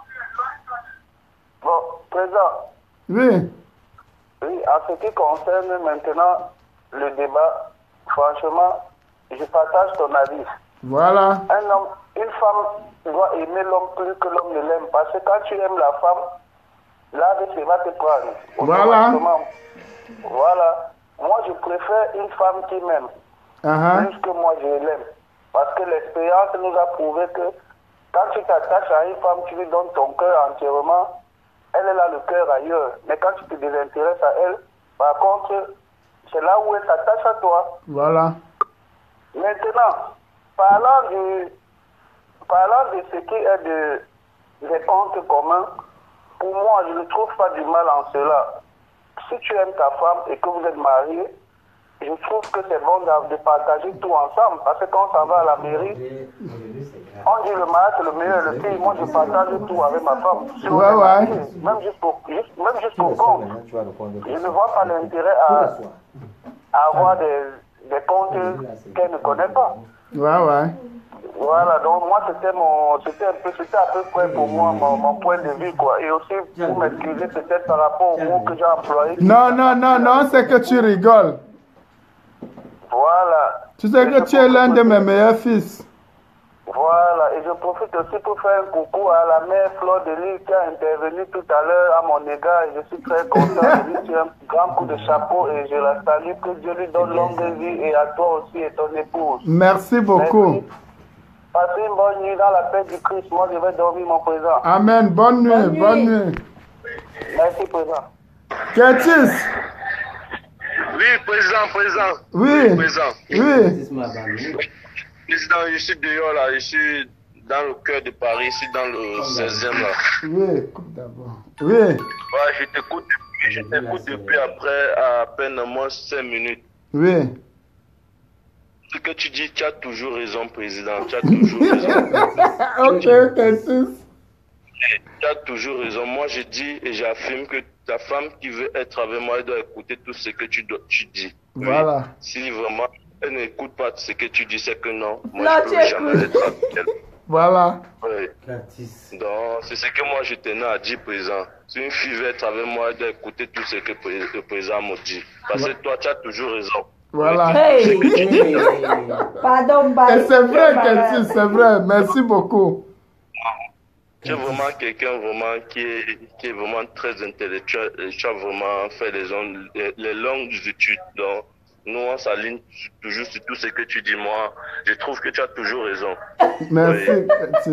Bon, présent. Oui. Oui, en ce qui concerne maintenant le débat, franchement, je partage ton avis. Voilà. Un homme, une femme doit aimer l'homme plus que l'homme ne l'aime. Parce que quand tu aimes la femme, là, tu vas te prendre. Voilà. Automatiquement. Voilà. Moi, je préfère une femme qui m'aime Uh-huh. plus que moi, je l'aime. Parce que l'expérience nous a prouvé que quand tu t'attaches à une femme, tu lui donnes ton cœur entièrement, elle, elle a le cœur ailleurs. Mais quand tu te désintéresses à elle, par contre, c'est là où elle s'attache à toi. Voilà. Maintenant, parlant de, parlant de ce qui est de, des comptes communs, pour moi, je ne trouve pas du mal en cela. Si tu aimes ta femme et que vous êtes mariés, je trouve que c'est bon de, de partager tout ensemble. Parce que quand on s'en va à la mairie, Aujourd'hui, aujourd'hui, c'est On dit le mari c'est le meilleur, le fille. Moi, je partage tout avec ma femme. Sur Ouais, ouais. Même jusqu'au juste, même jusqu'au compte. Je ne vois pas l'intérêt à, à avoir des, des comptes qu'elle ne connaît pas. Ouais, ouais. Voilà, donc moi c'était mon c'était un peu c'était à peu près pour moi mon, mon point de vue quoi. Et aussi pour m'excuser peut-être par rapport au mot que j'ai employé. Non, non, non, non, c'est que tu rigoles. Voilà. Tu sais que tu es l'un de mes meilleurs fils. Voilà, et je profite aussi pour faire un coucou à la mère Flore de Lille qui a intervenu tout à l'heure à mon égard. Et je suis très content de lui tirer un grand coup de chapeau et je la salue. Que Dieu lui donne longue vie et à toi aussi et ton épouse. Merci beaucoup. Merci. Passez une bonne nuit dans la paix du Christ. Moi, je vais dormir, mon président. Amen. Bonne nuit. Bonne nuit. Bonne nuit. Merci, président. Curtis. Oui, président, président. Oui. Président. Oui. Président, je suis dehors là, je suis dans le cœur de Paris, ici dans le seizième là. Oui, écoute d'abord. Oui. Ouais, je t'écoute depuis, je t'écoute depuis après à peine moins cinq minutes. Oui. Ce que tu dis, tu as toujours raison, président. Tu as toujours raison. Ok, ok, tu as toujours raison. Moi, je dis et j'affirme que ta femme qui veut être avec moi, elle doit écouter tout ce que tu, dois, tu dis. Voilà. Oui. Si vraiment elle n'écoute pas ce que tu dis, c'est que non. Moi, Non, je tu peux jamais écoutes. être avec elle. Voilà. Oui. Donc, c'est ce que moi je tenais à dire, président. Si une fille veut être avec moi, elle doit écouter tout ce que le président me dit. Parce que toi, tu as toujours raison. Voilà. Hey. Pardon, Et c'est vrai, Curtis, c'est vrai. Merci beaucoup. Tu es vraiment quelqu'un vraiment qui est, qui est vraiment très intellectuel et tu as vraiment fait les, ondes, les, les longues études. Donc, nous, on s'aligne toujours sur tout ce que tu dis. Moi, je trouve que tu as toujours raison. Merci, Oui. Curtis.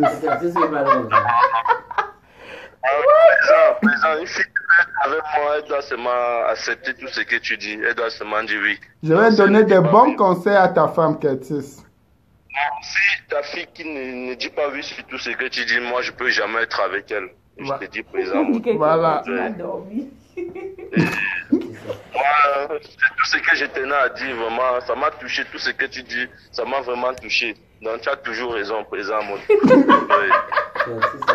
Ah, présent, présent, une fille qui veut être avec moi, elle doit seulement accepter tout ce que tu dis. Elle doit seulement dire oui. Je vais Donc, donner si elle des ne dit pas bons oui- conseils à ta femme, Curtis. Si ta fille qui ne, ne dit pas oui sur tout ce que tu dis, moi, je peux jamais être avec elle. Je Ouais. te dis, présent. Moi, Voilà. Tu as dormi. Moi, c'est tout ce que je tenais à dire, vraiment, ça m'a touché, tout ce que tu dis, ça m'a vraiment touché. Donc, tu as toujours raison, présent. Mon... Oui.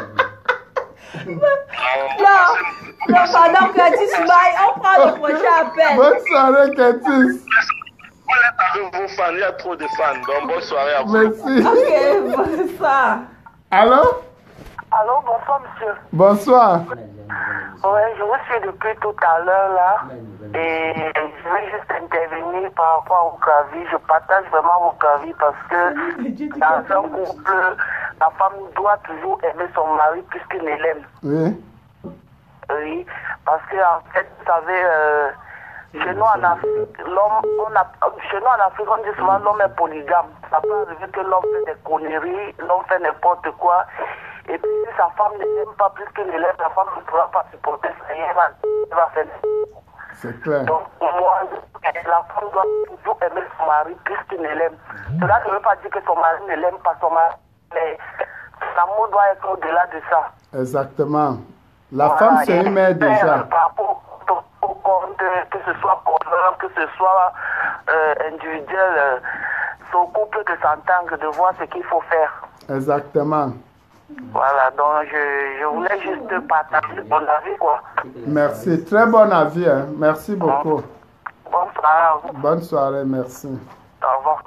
Non, non, pardon, Curtis, bye. On prend le prochain appel. Bonne soirée, Curtis. Vous êtes avec vos fans, il y a trop de fans, donc bonne soirée à vous. Merci. Ok, bonsoir. Allô? Allô, bonsoir, monsieur. Bonsoir. Ouais, je vous suis depuis tout à l'heure là. Et je vais juste intervenir par rapport à vos avis. Je partage vraiment vos avis parce que dans un couple, la femme doit toujours aimer son mari plus qu'elle ne l'aime. Oui. Oui, parce que en fait, vous savez, euh, chez nous en Afrique, l'homme, on a, chez nous en Afrique, on dit souvent l'homme est polygame. Ça peut arriver que l'homme fait des conneries, l'homme fait n'importe quoi. Et puis si sa femme ne l'aime pas plus qu'elle ne l'aime, la femme ne pourra pas supporter ça. Elle va, elle va faire. C'est clair. Donc pour moi, la femme doit toujours aimer son mari plus qu'elle ne l'aime. Cela ne veut pas dire que son mari ne l'aime pas, son mari. Mais l'amour doit être au-delà de ça. Exactement. La Voilà, femme se et met déjà. faire Par rapport au, au compte, que ce soit commun, que ce soit euh, individuel, euh, son couple de s'entendre, de voir ce qu'il faut faire. Exactement. Voilà, donc je, je voulais juste partager mon avis, quoi. Merci. Très bon avis. Hein. Merci beaucoup. Bonne soirée à vous. Bonne soirée. Merci. Au revoir.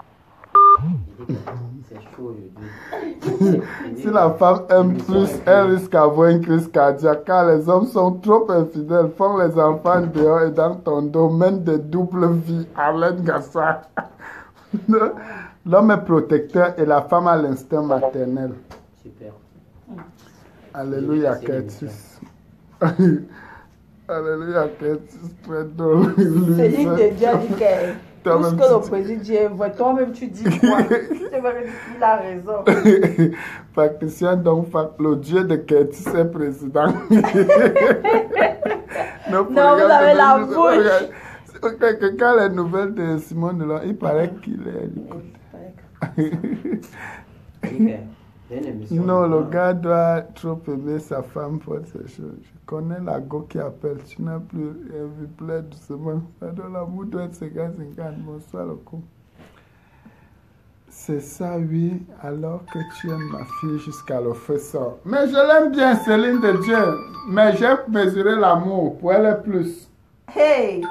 Si la femme aime plus, elle risque d'avoir une crise cardiaque car les hommes sont trop infidèles, font les enfants dehors et dans ton dos, mènent des doubles vies. Alain Gassard. L'homme est protecteur et la femme a l'instinct maternel. Super. Alléluia, Curtis. Alléluia, Curtis. Très drôle. Céline de Dieu a dit que tout ce Toi-même, que le tu- président dit est vrai. Toi-même, tu dis quoi? C'est vrai, il a raison. Patricien, donc, fa- le Dieu de Curtis est président. non, vous avez la bouche. Ok, que quand les nouvelles de Simone Delon, il paraît qu'il est à l'écoute. Non, le gars doit trop aimer sa femme pour ces choses. Je connais la go qui appelle. Tu n'as plus rien vu, plaît doucement. Alors, l'amour doit être cinquante cinquante. Bonsoir, le coup. C'est ça, oui, alors que tu aimes ma fille jusqu'à le feu sort. Mais je l'aime bien, Céline de Dieu. Mais j'ai mesuré l'amour pour elle plus. Hey!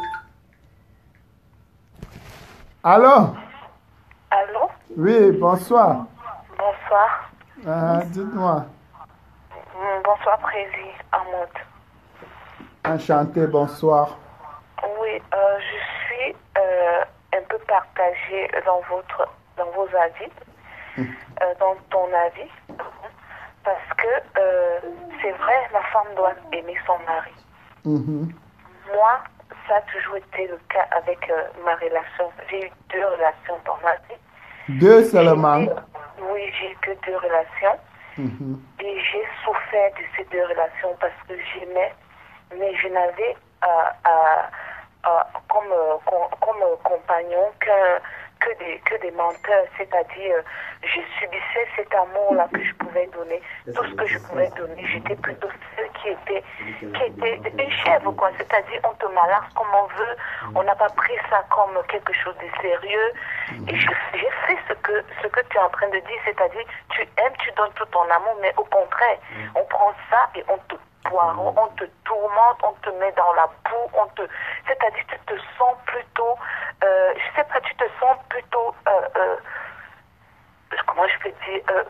Allô? Allô? Oui, bonsoir. Bonsoir. Ah, dites-moi. Bonsoir, Prési Ahmed. Enchanté, bonsoir. Oui, euh, je suis euh, un peu partagée dans votre, dans vos avis, euh, dans ton avis, parce que euh, c'est vrai, la femme doit aimer son mari. Mm-hmm. Moi, ça a toujours été le cas avec euh, ma relation. J'ai eu deux relations dans ma vie. Deux seulement? J'ai- Oui, j'ai eu que deux relations. Mm-hmm. Et j'ai souffert de ces deux relations parce que j'aimais, mais je n'avais euh, euh, euh, comme, euh, com- comme euh, compagnon que, que, des, que des menteurs. C'est-à-dire, euh, je subissais cet amour-là que je pouvais donner. Tout ce que je pouvais donner, j'étais plutôt celle qui était, qui était une chèvre, quoi. C'est-à-dire, on te malaxe comme on veut. On n'a pas pris ça comme quelque chose de sérieux. Et je- j'ai fait ce que, ce que tu es en train de dire, c'est-à-dire, tu aimes, tu donnes tout ton amour, mais au contraire, on prend ça et on te poireau, on te tourmente, on te met dans la boue, on te, c'est-à-dire, tu te sens plutôt, euh, je sais pas, tu te sens plutôt, euh, euh, comment je peux dire, euh,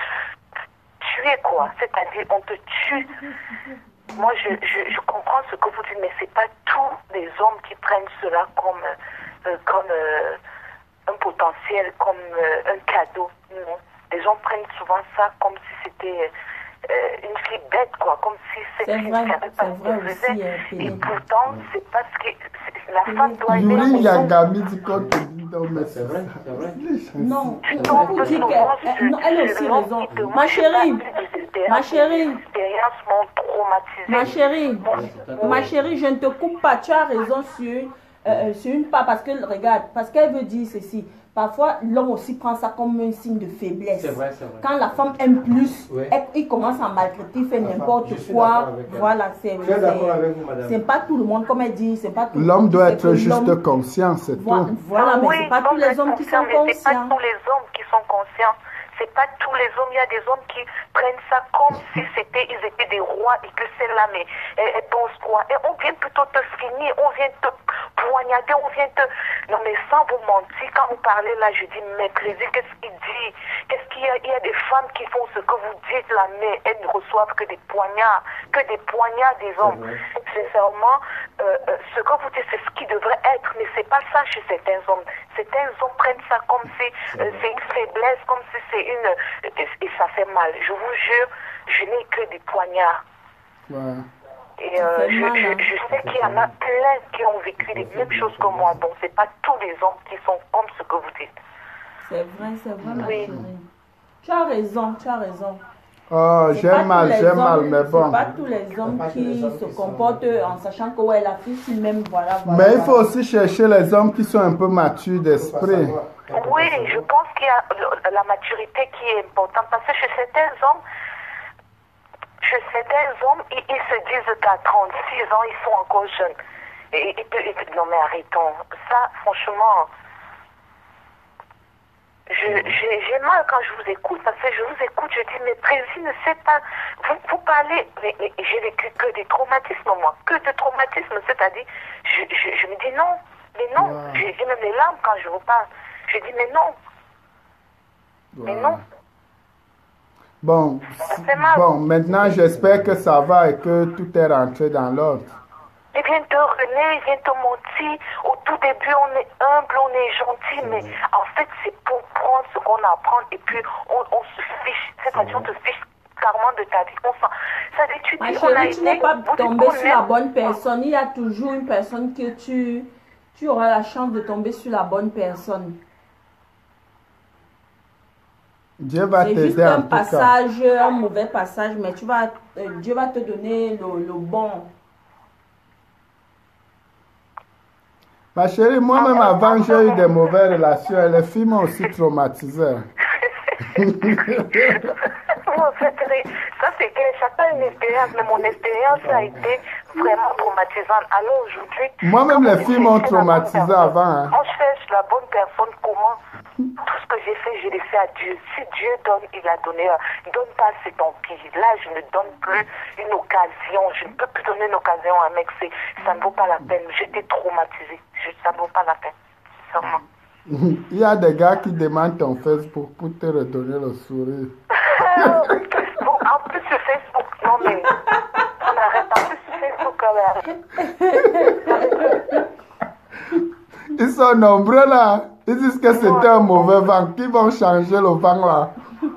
tué, quoi. C'est-à-dire, on te tue. Moi, je, je, je comprends ce que vous dites, mais c'est pas tous les hommes qui prennent cela comme, euh, comme euh, un potentiel, comme euh, un cadeau. Non. Les gens prennent souvent ça comme si c'était euh, une fille bête, quoi, comme si cette C'est fille vrai, ne savait pas c'est ce vrai qu'elle aussi, faisait. euh, Et Péline. pourtant, c'est parce que c'est- la femme doit aimer Yuri son homme. Yagami dit qu'on te dit donc, mais C'est vrai, c'est vrai. Non, Tu je tombes vous dis souvent que, sur- euh, non, elle a sur aussi l'homme raison. qui te- Ma moi, j'ai chérie, pas eu d'expérience. ma chérie, Les expériences m'ont traumatisée. ma chérie, Moi, ma chérie, je ne te coupe pas. Tu as raison sur, euh, sur une part parce que, regarde, parce qu'elle veut dire ceci. Parfois, l'homme aussi prend ça comme un signe de faiblesse. C'est vrai, c'est vrai. Quand la femme aime plus, Oui. elle- il commence à maltraiter, il fait La femme, n'importe je suis quoi. d'accord avec elle. Voilà, c'est Je suis d'accord c'est- avec vous, madame. c'est pas tout le monde, comme elle dit, c'est pas tout le l'homme monde. doit qui être sait que juste l'homme- conscient, c'est Voilà, tout. voilà, mais oui, c'est pas donc tous les hommes qui conscient, sont mais c'est pas conscients. tous les hommes qui sont conscients. C'est pas tous les hommes. Il y a des hommes qui prennent ça comme si c'était, ils étaient des rois et que celle-là, mais elle, elle pense quoi? Et on vient plutôt te finir, on vient te poignarder, on vient te... Non, mais sans vous mentir, quand vous parlez là, je dis, mais Président, qu'est-ce qu'il dit? Qu'est-ce qu'il y a? Il y a des femmes qui font ce que vous dites là, mais elles ne reçoivent que des poignards, que des poignards des hommes. Sincèrement, euh, euh, ce que vous dites, c'est ce qui devrait être, mais c'est pas ça chez certains hommes. Certains hommes prennent ça comme si euh, c'est une faiblesse, comme si c'est une... Et, et ça fait mal. Je vous jure, je n'ai que des poignards. Ouais. Et euh, fait je, mal, hein. je, je sais qu'il y en a plein qui ont vécu les mêmes choses que moi. Donc, c'est pas tous les hommes qui sont comme ce que vous dites. C'est vrai, c'est vrai, ma Oui. chérie. Tu as raison, tu as raison. Oh, C'est j'ai pas mal, tous les j'ai mal, hommes- mais bon. C'est pas tous les hommes pas tous les qui hommes se qui sont- comportent en sachant que ouais, la fille, si même, voilà, voilà. Mais il faut voilà. aussi chercher les hommes qui sont un peu matures d'esprit. Oui, je pense qu'il y a le- la maturité qui est importante. Parce que chez certains hommes, chez certains hommes, ils, ils se disent qu'à trente-six ans, ils sont encore jeunes. Et, et, et- et- non mais arrêtons. Ça, franchement, je- j'ai j'ai mal quand je vous écoute. Parce que je vous écoute, je dis, mais Président ne sait pas. Vous, vous parlez, mais, mais j'ai vécu que des traumatismes, moi. Que de traumatismes. C'est-à-dire, je, je, je me dis non. Mais non. Wow. J'ai j'ai même les larmes quand je vous parle. Je dis, mais non. Mais Ouais. non. Bon, Ça fait mal. bon, maintenant j'espère que ça va et que tout est rentré dans l'ordre. Il vient te renaître, il vient te mentir. Au tout début, on est humble, on est gentil, mais en fait, c'est pour prendre ce qu'on apprend et puis on, on se fiche. C'est-à-dire, on te fiche carrément de ta vie. On s'en- Ça dit, tu Ma dis, on a chérie, tu n'es été, pas vous dites tombée qu'on sur la aime. bonne personne. Il y a toujours une personne que tu, tu auras la chance de tomber sur la bonne personne. Dieu va C'est juste t'aider en un tout cas. passage, un mauvais passage, mais tu vas, euh, Dieu va te donner le, le bon. Ma chérie, moi-même avant j'ai eu des mauvaises relations et les filles m'ont aussi traumatisé. En fait, ça c'est que chacun a une expérience, mais mon expérience a été vraiment traumatisante. Alors aujourd'hui... Moi-même, les filles m'ont traumatisé avant. Hein. On cherche la bonne personne, comment? Tout ce que j'ai fait, je l'ai fait à Dieu. Si Dieu donne, il a donné. Donne pas, c'est ton pire. Là, je ne donne plus une occasion. Je ne peux plus donner une occasion à un mec. Ça ne vaut pas la peine. J'étais traumatisée. Je, ça ne vaut pas la peine. Sûrement. Il y a des gars qui demandent ton Facebook pour te redonner le sourire. Facebook, en plus sur Facebook. Non, mais on arrête. En plus sur Facebook, quand même. Ils sont nombreux là. Ils disent que c'était un mauvais vent. Qui vont changer le vent là?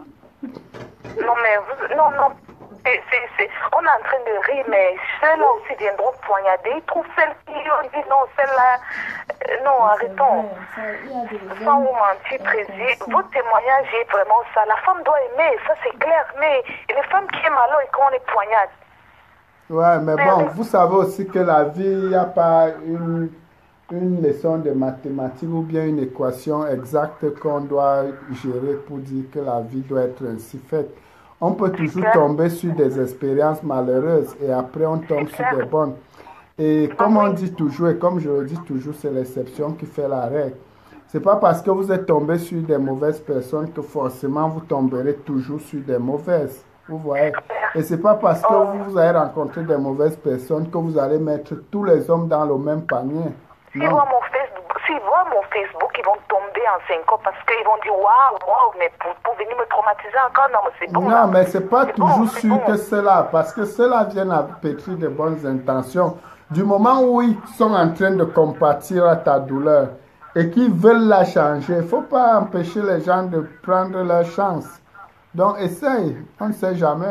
Non, mais vous, non, non. C'est, c'est, c'est, on est en train de rire, mais ceux-là aussi viendront poignarder. Ils trouvent celle qui on dit non, celle-là. Euh, non, arrêtons. Sans vous mentir, Président, votre témoignage est vraiment ça. La femme doit aimer, ça c'est clair. Mais les femmes qui aiment alors et quand on les poignarde. Ouais, mais bon, vous savez aussi que la vie, il n'y a pas une. une leçon de mathématiques ou bien une équation exacte qu'on doit gérer pour dire que la vie doit être ainsi faite. On peut toujours tomber sur des expériences malheureuses et après on tombe sur des bonnes. Et comme on dit toujours, et comme je le dis toujours, c'est l'exception qui fait la règle. C'est pas parce que vous êtes tombé sur des mauvaises personnes que forcément vous tomberez toujours sur des mauvaises. Vous voyez? Et c'est pas parce que vous avez rencontré des mauvaises personnes que vous allez mettre tous les hommes dans le même panier. S'ils voient mon Facebook, s'ils voient mon Facebook, ils vont tomber en cinq ans parce qu'ils vont dire waouh, waouh, mais pour, pour venir me traumatiser encore, non, mais c'est bon. Non, là. mais c'est pas toujours bon, sûr bon. que cela, parce que cela vient à pétrir de bonnes intentions. Du moment où ils sont en train de compatir à ta douleur et qu'ils veulent la changer, il ne faut pas empêcher les gens de prendre leur chance. Donc, essaye, on ne sait jamais.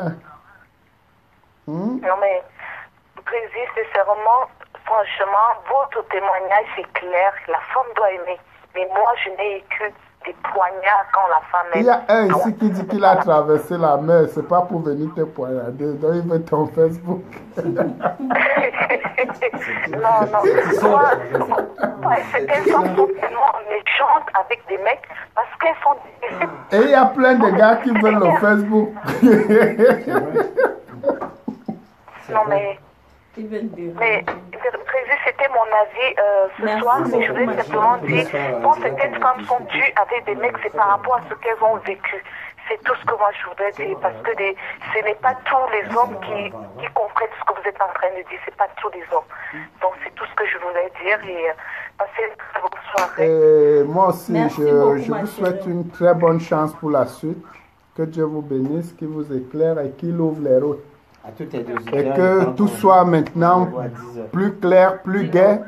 Hmm? Non, mais, Président, sincèrement, franchement, votre témoignage est clair. La femme doit aimer. Mais moi, je n'ai que des poignards quand la femme aime. Il y a un ici qui dit qu'il a traversé la mer. C'est pas pour venir te poignarder. Donc, il veut ton Facebook. non, non. Moi, ouais, certaines femmes sont tellement méchantes avec des mecs parce qu'elles sont... Et il y a plein de gars qui veulent le Facebook. non, mais... Mais, Président, c'était mon avis euh, ce Merci soir, mais je voulais simplement dire, quand certaines femmes sont dues avec des mecs, c'est par rapport à ce qu'elles ont vécu. C'est tout ce que moi je voudrais dire, parce que des, ce n'est pas tous les hommes qui, qui comprennent ce que vous êtes en train de dire, c'est pas tous les hommes. Donc c'est tout ce que je voulais dire et euh, passez une très bonne soirée. Et moi aussi, Merci je, beaucoup, je ma vous chérie. souhaite une très bonne chance pour la suite. Que Dieu vous bénisse, qu'il vous éclaire et qu'il ouvre les routes. À toutes les deux Et heures, que quand tout on- soit maintenant on voit à dix heures. plus clair, plus gai,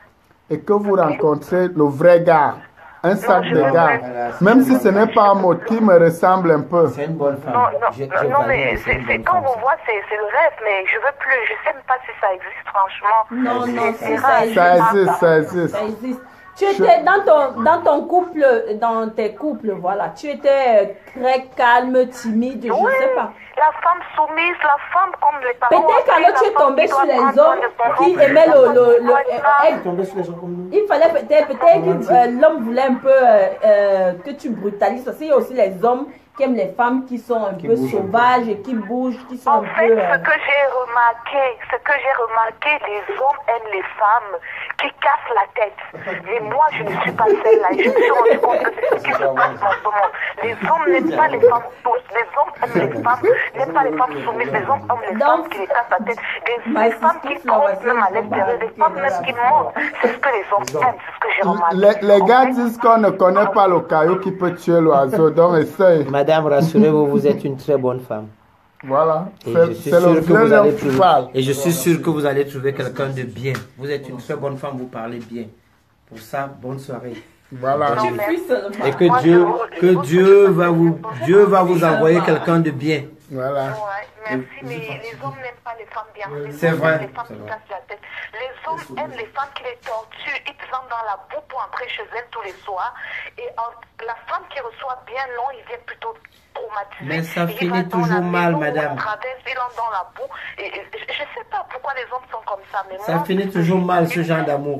et que vous rencontrez le vrai gars, un sac de gars, même si ce n'est pas un mot qui me ressemble un peu. C'est une bonne femme. Non, non, Je- je non, non, valide, mais c'est c'est, une c'est bonne quand femme, vous ça. voyez, c'est, c'est le rêve, mais je veux plus, je sais même pas si ça existe, franchement. Non, non, C'est- si c'est ça rare. existe. Ça existe, ça existe. Ça existe. Tu étais dans ton, dans ton couple, dans tes couples, voilà. Tu étais très calme, timide, je Oui, sais pas. la femme soumise, la femme comme les parents. Peut-être qu'alors tu es tombé sur les hommes qui aimaient le... le, le euh, Tomber sur les gens comme nous. il fallait peut-être, peut-être que euh, l'homme voulait un peu euh, euh, que tu brutalises. Parce qu'il y a aussi les hommes qui aiment les femmes qui sont un Qui peu bougent un peu. sauvages et qui bougent, qui sont En un fait, peu... ce euh, que j'ai remarqué, ce que j'ai remarqué, les hommes aiment les femmes qui cassent la tête. Mais moi, je ne suis pas celle-là. Je me suis rendu compte que c'est ce qui se passe dans ce monde. Les hommes n'aiment pas les femmes douces. Les hommes aiment les femmes, n'aiment pas les femmes soumises. Les hommes aiment les femmes qui les cassent la tête. Les, My les femmes qui sisters, là, comptent même à voici, l'intérieur. Les femmes même qui mentent. C'est ce que les hommes aiment. C'est ce que j'ai remarqué. Les, les gars En fait, disent qu'on ne connaît pas le caillou qui peut tuer l'oiseau, donc essaye. Madame, rassurez-vous, vous êtes une très bonne femme. Voilà, Et c'est je suis c'est sûr le que vous vieux allez qui trouver, parle. et je suis sûr que vous allez trouver quelqu'un de bien. Vous êtes une très bonne femme, vous parlez bien. Pour ça, bonne soirée. Voilà. tu fuis seulement. Et que Dieu, que Dieu va vous, Dieu va vous envoyer quelqu'un de bien. Voilà. Ouais, merci, mais les hommes n'aiment pas les femmes bien. Les C'est hommes vrai, aiment les femmes c'est qui vrai. cassent la tête. Les hommes aiment les femmes qui les torturent, ils te vendent dans la boue pour entrer chez elles tous les soirs. Et en- la femme qui reçoit bien long, il vient plutôt traumatisé. Mais ça Il finit va dans toujours la mal, maison, madame. on traverse, il entre dans la boue. Et, et je ne sais pas pourquoi les hommes sont comme ça. Mais Ça moi, finit toujours mal, ce genre d'amour.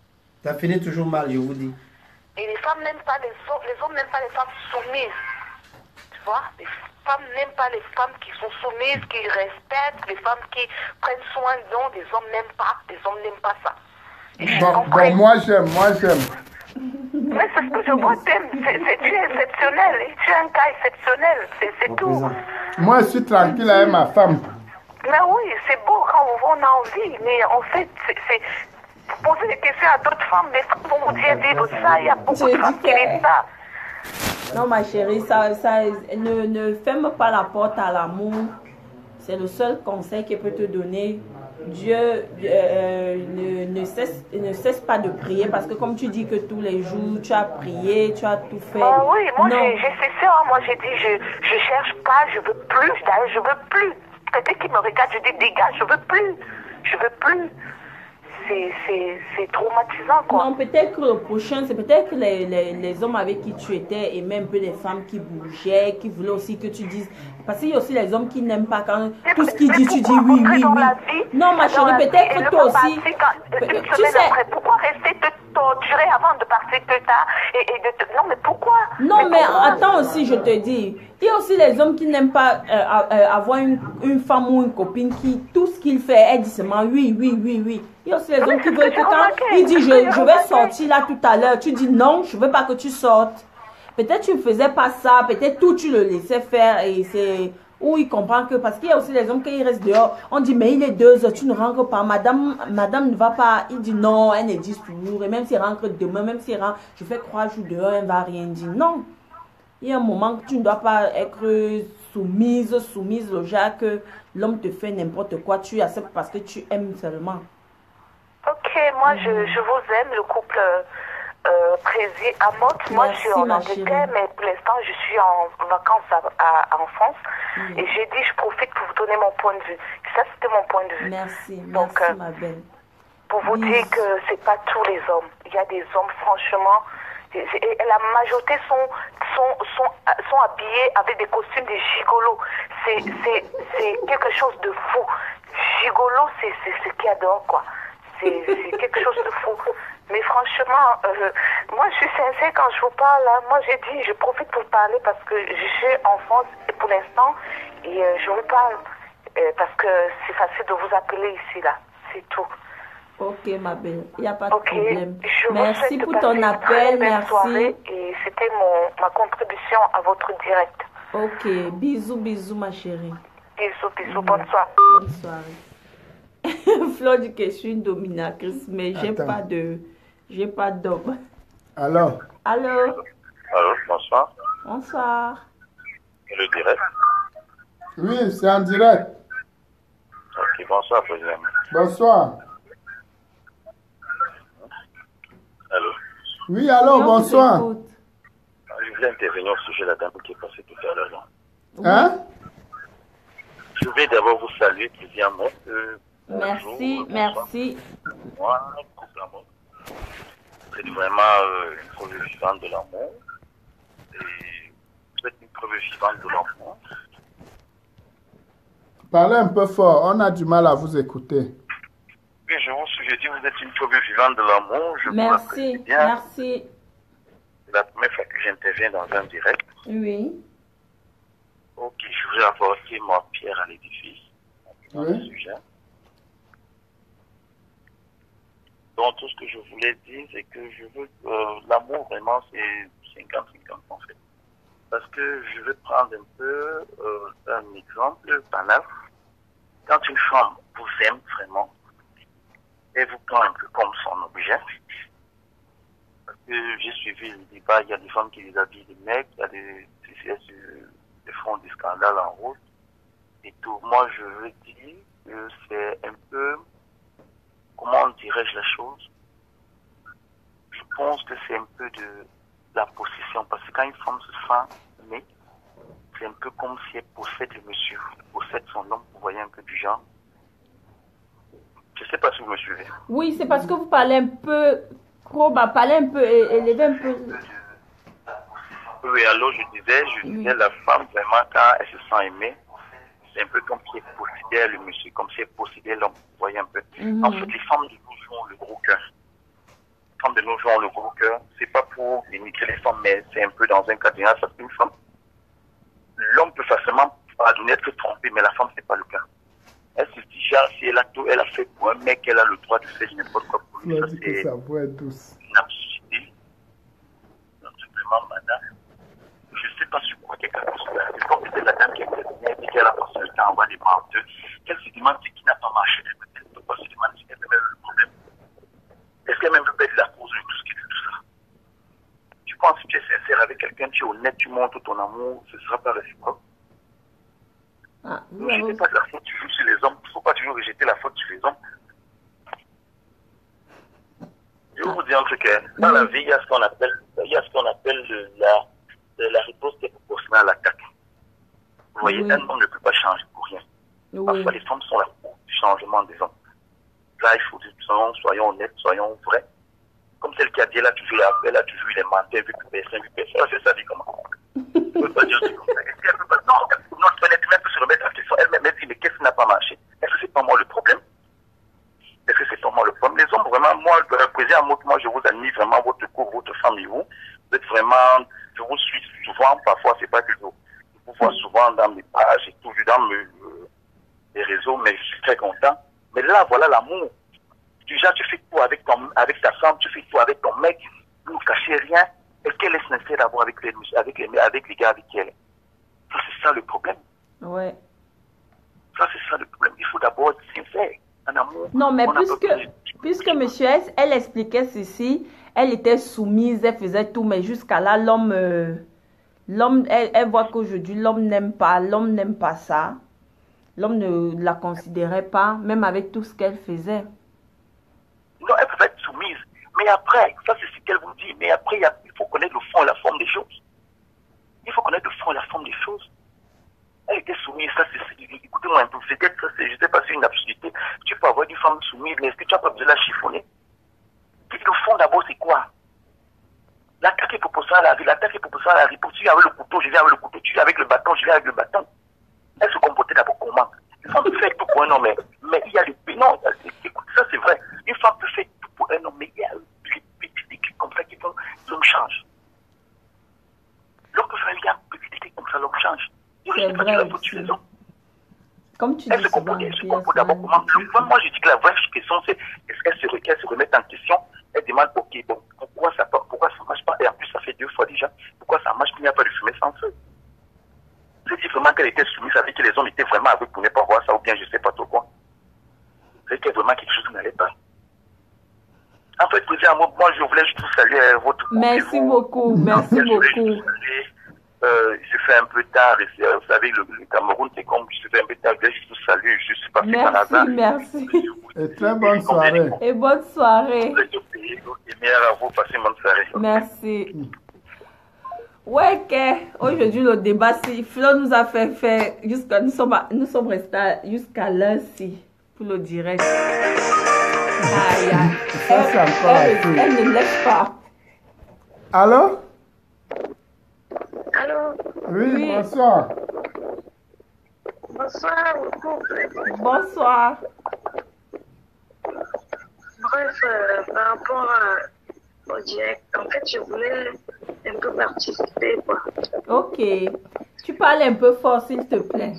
Ça finit toujours mal, je vous dis. Et les femmes n'aiment pas les hommes, les hommes n'aiment pas les femmes soumises. Tu vois, les femmes n'aiment pas les femmes qui sont soumises, qui respectent, les femmes qui prennent soin d'eux. Les hommes n'aiment pas. Les hommes n'aiment pas ça. Bon, bon, moi j'aime, moi j'aime. Mais c'est ce que je vois, t'aimes. C'est, c'est, tu es exceptionnel. Et tu es un cas exceptionnel. C'est, c'est tout. Moi je suis tranquille avec ma femme. Mais oui, c'est beau quand on a envie. Mais en fait, c'est, c'est poser des questions à d'autres femmes. Les femmes vont vous dire vivre ça. Il y a beaucoup de femmes qui vivent ça. Non, ma chérie, ça, ça, ne, ne ferme pas la porte à l'amour. C'est le seul conseil qu'il peut te donner. Dieu euh, ne, ne, cesse, ne cesse pas de prier parce que comme tu dis que tous les jours, tu as prié, tu as tout fait. Oh oui, moi non. j'ai, j'ai cessé. Hein. Moi j'ai dit, je je cherche pas, je veux plus. D'ailleurs, je veux plus. Quelqu'un qui me regarde, je dis, dégage, je veux plus. Je veux plus. C'est, c'est, c'est traumatisant, quoi. Non, peut-être que le prochain, c'est peut-être que les, les, les hommes avec qui tu étais et même un peu les femmes qui bougeaient, qui voulaient aussi que tu dises. Parce qu'il y a aussi les hommes qui n'aiment pas quand mais, tout ce qu'ils disent, tu dis oui, oui, oui. Non, ma chérie, peut-être que toi aussi. Quand, une tu sais. Après, pourquoi rester te torturer avant de partir que tard et, et de te... Non, mais pourquoi? Non, mais, mais pourquoi? attends aussi, je te dis. Il y a aussi les hommes qui n'aiment pas euh, euh, avoir une, une femme ou une copine qui, tout ce qu'il fait, elle dit seulement oui, oui, oui, oui. Il y a aussi les hommes qui veulent que quand il dit je, je vais sortir là tout à l'heure, tu dis non, je veux pas que tu sortes. Peut-être tu ne faisais pas ça, peut-être tout tu le laissais faire et c'est où il comprend que, parce qu'il y a aussi les hommes qui restent dehors, on dit mais il est deux heures, tu ne rentres pas, madame, madame ne va pas, il dit non, elle ne dit toujours, et même s'il rentre demain, même s'il rentre, je fais trois jours dehors, elle ne va rien dire, non. Il y a un moment que tu ne dois pas être soumise, soumise au genre que l'homme te fait n'importe quoi, tu acceptes parce que tu aimes seulement. Ok, moi mm-hmm. je, je vous aime, le couple euh, Prési Amot. Moi je suis en Angleterre, mais pour l'instant je suis en vacances à, à, en France. Mm-hmm. Et j'ai dit je profite pour vous donner mon point de vue. Ça c'était mon point de vue. Merci, Donc, merci euh, ma belle. Pour vous oui. dire que c'est pas tous les hommes. Il y a des hommes franchement... Et la majorité sont, sont, sont, sont habillés avec des costumes de gigolos. C'est, c'est, c'est quelque chose de fou. Gigolo, c'est, c'est ce qu'il y a dehors, quoi. C'est, c'est quelque chose de fou. Mais franchement, euh, moi je suis sincère quand je vous parle. Là. Moi j'ai dit, je profite pour parler parce que je suis en France et pour l'instant, et euh, je vous parle euh, parce que c'est facile de vous appeler ici, là. C'est tout. Ok, ma belle, il n'y a pas de okay. problème. Je merci pour ton appel, merci. Soirée et c'était mon, ma contribution à votre direct. Ok, bisous, bisous, ma chérie. Bisous, bisous, bonne soirée. Bonne soirée. Flo dit que je suis une dominatrice, mais j'ai pas de, j'ai pas d'homme. Alors. Allô. Allô, bonsoir. Bonsoir. Le direct. Oui, c'est en direct. Ok, bonsoir, président. Bonsoir. Allô. Oui, allô, bonsoir. Je voulais intervenir au sujet de la dame qui est passée tout à l'heure. Hein? Je vais d'abord vous saluer, Christian Mott. Euh, merci, bonjour, merci. Moi, couple amour. C'est vraiment euh, une preuve vivante de l'amour. Et vous êtes une preuve vivante de l'amour. Parlez un peu fort, on a du mal à vous écouter. Oui, je vous je dis, vous êtes une preuve vivante de l'amour. Merci, bien. merci. C'est la première fois que j'interviens dans un direct. Oui. Ok, je voulais apporter ma pierre à l'édifice. Dans oui. ce sujet. Donc, tout ce que je voulais dire, c'est que je veux, euh, l'amour vraiment, c'est cinquante cinquante en fait. Parce que je vais prendre un peu euh, un exemple banal. Quand une femme vous aime vraiment, elle vous prend un peu comme son objet. Parce que j'ai suivi le débat, il y a des femmes qui déshabillent les mecs, il y a des qui font des scandales en route. Et tout, moi je veux dire que c'est un peu, comment dirais-je la chose? Je pense que c'est un peu de la possession. Parce que quand une femme se sent aimée, c'est un peu comme si elle possède le monsieur, elle possède son homme, vous voyez un peu du genre. Je ne sais pas si vous me suivez. Oui, c'est parce que vous parlez un peu, bah, parlez un peu, élevez un peu. Oui, alors je disais, je disais, oui. La femme, vraiment, quand elle se sent aimée, c'est un peu comme si elle possédait le monsieur, comme si elle possédait l'homme, vous voyez un peu. Mm-hmm. En fait, les femmes de nos jours ont le gros cœur. Les femmes de nos jours ont le gros cœur. C'est pas pour dénigrer les femmes, mais c'est un peu dans un cas général, parce qu'une femme, l'homme peut facilement pardonner, être trompé, mais la femme, c'est pas le cas. Elle se dit, genre, si elle a tout, elle a fait pour un mec, elle a le droit de faire n'importe quoi pour lui. Elle Ça, dit que c'est sa voix est douce. une absurdité. Donc, simplement, madame, je ne sais pas sur quoi quelqu'un peut se faire. C'est comme peut-être la dame qui a dit qu'elle a passé le temps à voir des menteux. Qu'elle se demande ce qui n'a pas marché. Elle ne peut pas se demander si elle a même le problème. Est-ce qu'elle même peut être la cause de tout ce qui fait tout ça? Tu penses que tu es sincère avec quelqu'un, tu es honnête, tu montres ton amour, ce ne sera pas réciproque. Ah, Ne jetez pas la faute toujours sur les hommes. Il ne faut pas toujours rejeter la faute sur les hommes. Je vais vous dire un truc. Hein. Dans la vie, il y a ce qu'on appelle, il y a ce qu'on appelle le, la, la réponse qui est proportionnelle à l'attaque. Vous voyez, oui. Un homme ne peut pas changer pour rien. Oui. Parfois, les femmes sont là pour le changement des hommes. Là, il faut dire, soyons, soyons honnêtes, soyons vrais. Comme celle qui a dit, elle a toujours, elle a toujours eu les menteurs, vu que personne, vu personne. Elle fait sa vie comment? Je ne peux pas dire comme ça. Est-ce qu'elle peut pas? Non, notre honnêteté peut se remettre en question. Elle-même dit, mais qu'est-ce qui n'a pas marché? Est-ce que c'est pas moi le problème? Est-ce que c'est pas moi le problème? Les hommes, vraiment, moi, je représente un mot, moi, je vous admire vraiment votre couple, votre famille, vous. Vous êtes vraiment, je vous suis souvent, parfois, c'est pas toujours. Je vous vois souvent dans mes pages et tout, dans mes, euh, les réseaux, mais je suis très content. Mais là, voilà l'amour. Déjà, tu fais tout avec, ton, avec ta femme, tu fais tout avec ton mec, vous ne cachez rien. Est-ce qu'elle est sincère d'abord avec les, avec, les, avec les gars avec qui elle est? Ça, c'est ça le problème. Ouais. Ça, c'est ça le problème. Il faut d'abord être sincère. En amour. Non, mais puisque, puisque monsieur S, elle expliquait ceci, elle était soumise, elle faisait tout, mais jusqu'à là, l'homme, euh, l'homme, elle, elle voit qu'aujourd'hui, l'homme n'aime pas, l'homme n'aime pas ça. L'homme ne la considérait pas, même avec tout ce qu'elle faisait. Non, elle peut être soumise. Mais après, ça c'est ce qu'elle vous dit, mais après, il, y a, il faut connaître le fond et la forme des choses. Il faut connaître le fond et la forme des choses. Elle était soumise, ça c'est... Écoutez-moi un peu, peut-être ça c'est, je ne sais pas si c'est une absurdité. Tu peux avoir une femme soumise, mais est-ce que tu n'as pas besoin de la chiffonner? Le fond d'abord c'est quoi? L'attaque est proportionnelle à la vie, l'attaque est proportionnelle à la vie. Tu viens avec le couteau, je viens avec le couteau. Tu viens avec le bâton, je viens avec le bâton. Elle se comportait d'abord comment? Une femme peut faire tout pour un homme, mais, mais il y a des... Non, écoute, ça c'est vrai. Une femme peut faire tout pour un homme, mais il y a des petites équipes comme ça qui font... L'homme change. L'homme peut faire une petite équipe comme ça, l'homme change. C'est vrai aussi. Comme tu elle dis, se comporte, elle se comporte d'abord comment? Moi, je dis que la vraie question, c'est est-ce qu'elle se, qu'elle se remet en question? Elle demande, ok, bon, pourquoi ça pourquoi ça marche pas? Et en plus, ça fait deux fois déjà. Pourquoi ça marche? Il n'y a pas de fumée sans feu. C'est dit vraiment qu'elle était soumise, avec que les hommes étaient vraiment avec pour ne pas voir ça, ou bien je sais pas trop quoi. C'est que vraiment quelque chose qui n'allait pas. En fait, moi, je voulais juste vous saluer votre couple. Merci beaucoup, merci beaucoup. Euh, il se fait un peu tard, et, euh, vous savez, le, le Cameroun, c'est comme, il se fait un peu tard, je vous salue, je suis passé par hasard. Merci, merci. Et très bonne soirée. Et bonne soirée. Et meilleur à vous, passez une bonne soirée. Merci. Ouais, que aujourd'hui, le débat, c'est, Flo nous a fait faire, jusqu'à, nous sommes, nous sommes restés jusqu'à l'heure-ci, pour le direct. Aïe, aïe. Ça, c'est encore elle, elle, elle ne laisse pas. Allô? Allô? Oui, oui, bonsoir. Bonsoir, couple. Bonsoir. Bref, euh, par rapport à, au direct, en fait, je voulais un peu participer, quoi. Ok. Tu parles un peu fort, s'il te plaît.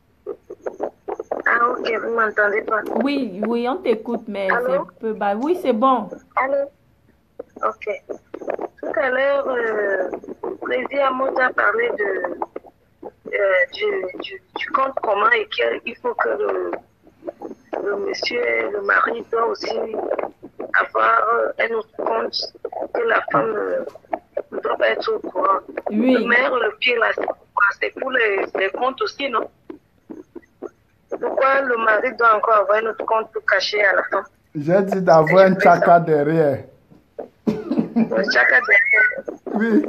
Ah, ok, vous m'entendez pas? Oui, oui, on t'écoute, mais c'est un peu bas. Oui, c'est bon. Allô? Ok. Tout à l'heure, euh, Président Amos a parlé de, euh, du, du, du compte commun et qu'il faut que le, le monsieur, le mari doit aussi avoir un autre compte que la femme euh, ne doit pas être au courant. Oui. Le maire, le pire, là, c'est pour les, les comptes aussi, non? Pourquoi le mari doit encore avoir un autre compte pour cacher à la fin? J'ai dit d'avoir un tchaka derrière. Un tchaka derrière? Oui.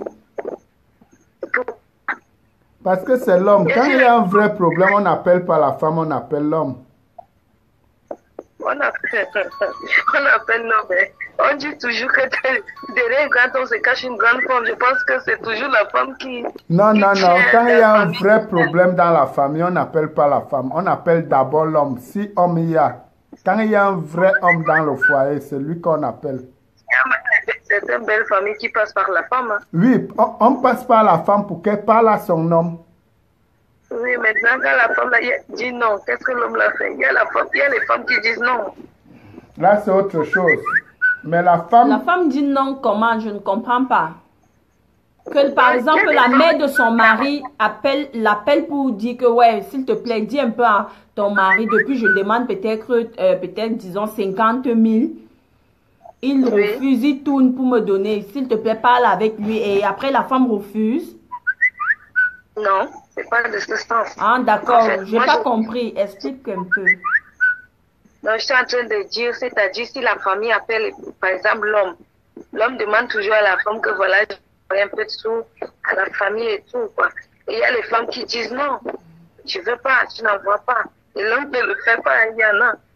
Parce que c'est l'homme. Quand il y a un vrai problème, on n'appelle pas la femme, on appelle l'homme. On appelle, on appelle non, mais on dit toujours que derrière un grand homme se cache une grande femme. Je pense que c'est toujours la femme qui... Non, qui non, non. Quand il y a un famille. vrai problème dans la famille, on n'appelle pas la femme. On appelle d'abord l'homme. Si homme il y a. Quand il y a un vrai homme dans le foyer, c'est lui qu'on appelle. C'est une belle famille qui passe par la femme. Hein. Oui, on, on passe par la femme pour qu'elle parle à son homme. Oui, maintenant, quand la femme là, dit non, qu'est-ce que l'homme l'a fait? Il y a la femme, il y a les femmes qui disent non. Là, c'est autre chose. Mais la femme... La femme dit non, comment? Je ne comprends pas. Que, par exemple, la mère de son mari appelle, l'appelle pour dire que, ouais, s'il te plaît, dis un peu à ton mari, depuis je demande peut-être, euh, peut-être, disons, cinquante mille. Il Oui. refuse, il tourne pour me donner. S'il te plaît, parle avec lui. Et après, la femme refuse. Non, c'est pas de ce sens. Ah, d'accord, En fait, j'ai moi, pas je- compris. Explique un peu. Non, je suis en train de dire, c'est-à-dire si la famille appelle, par exemple, l'homme, l'homme demande toujours à la femme que voilà, je veux un peu de sous à la famille et tout, quoi. Et il y a les femmes qui disent non, tu veux pas, tu n'en vois pas. Et l'homme ne le fait pas, il y en a.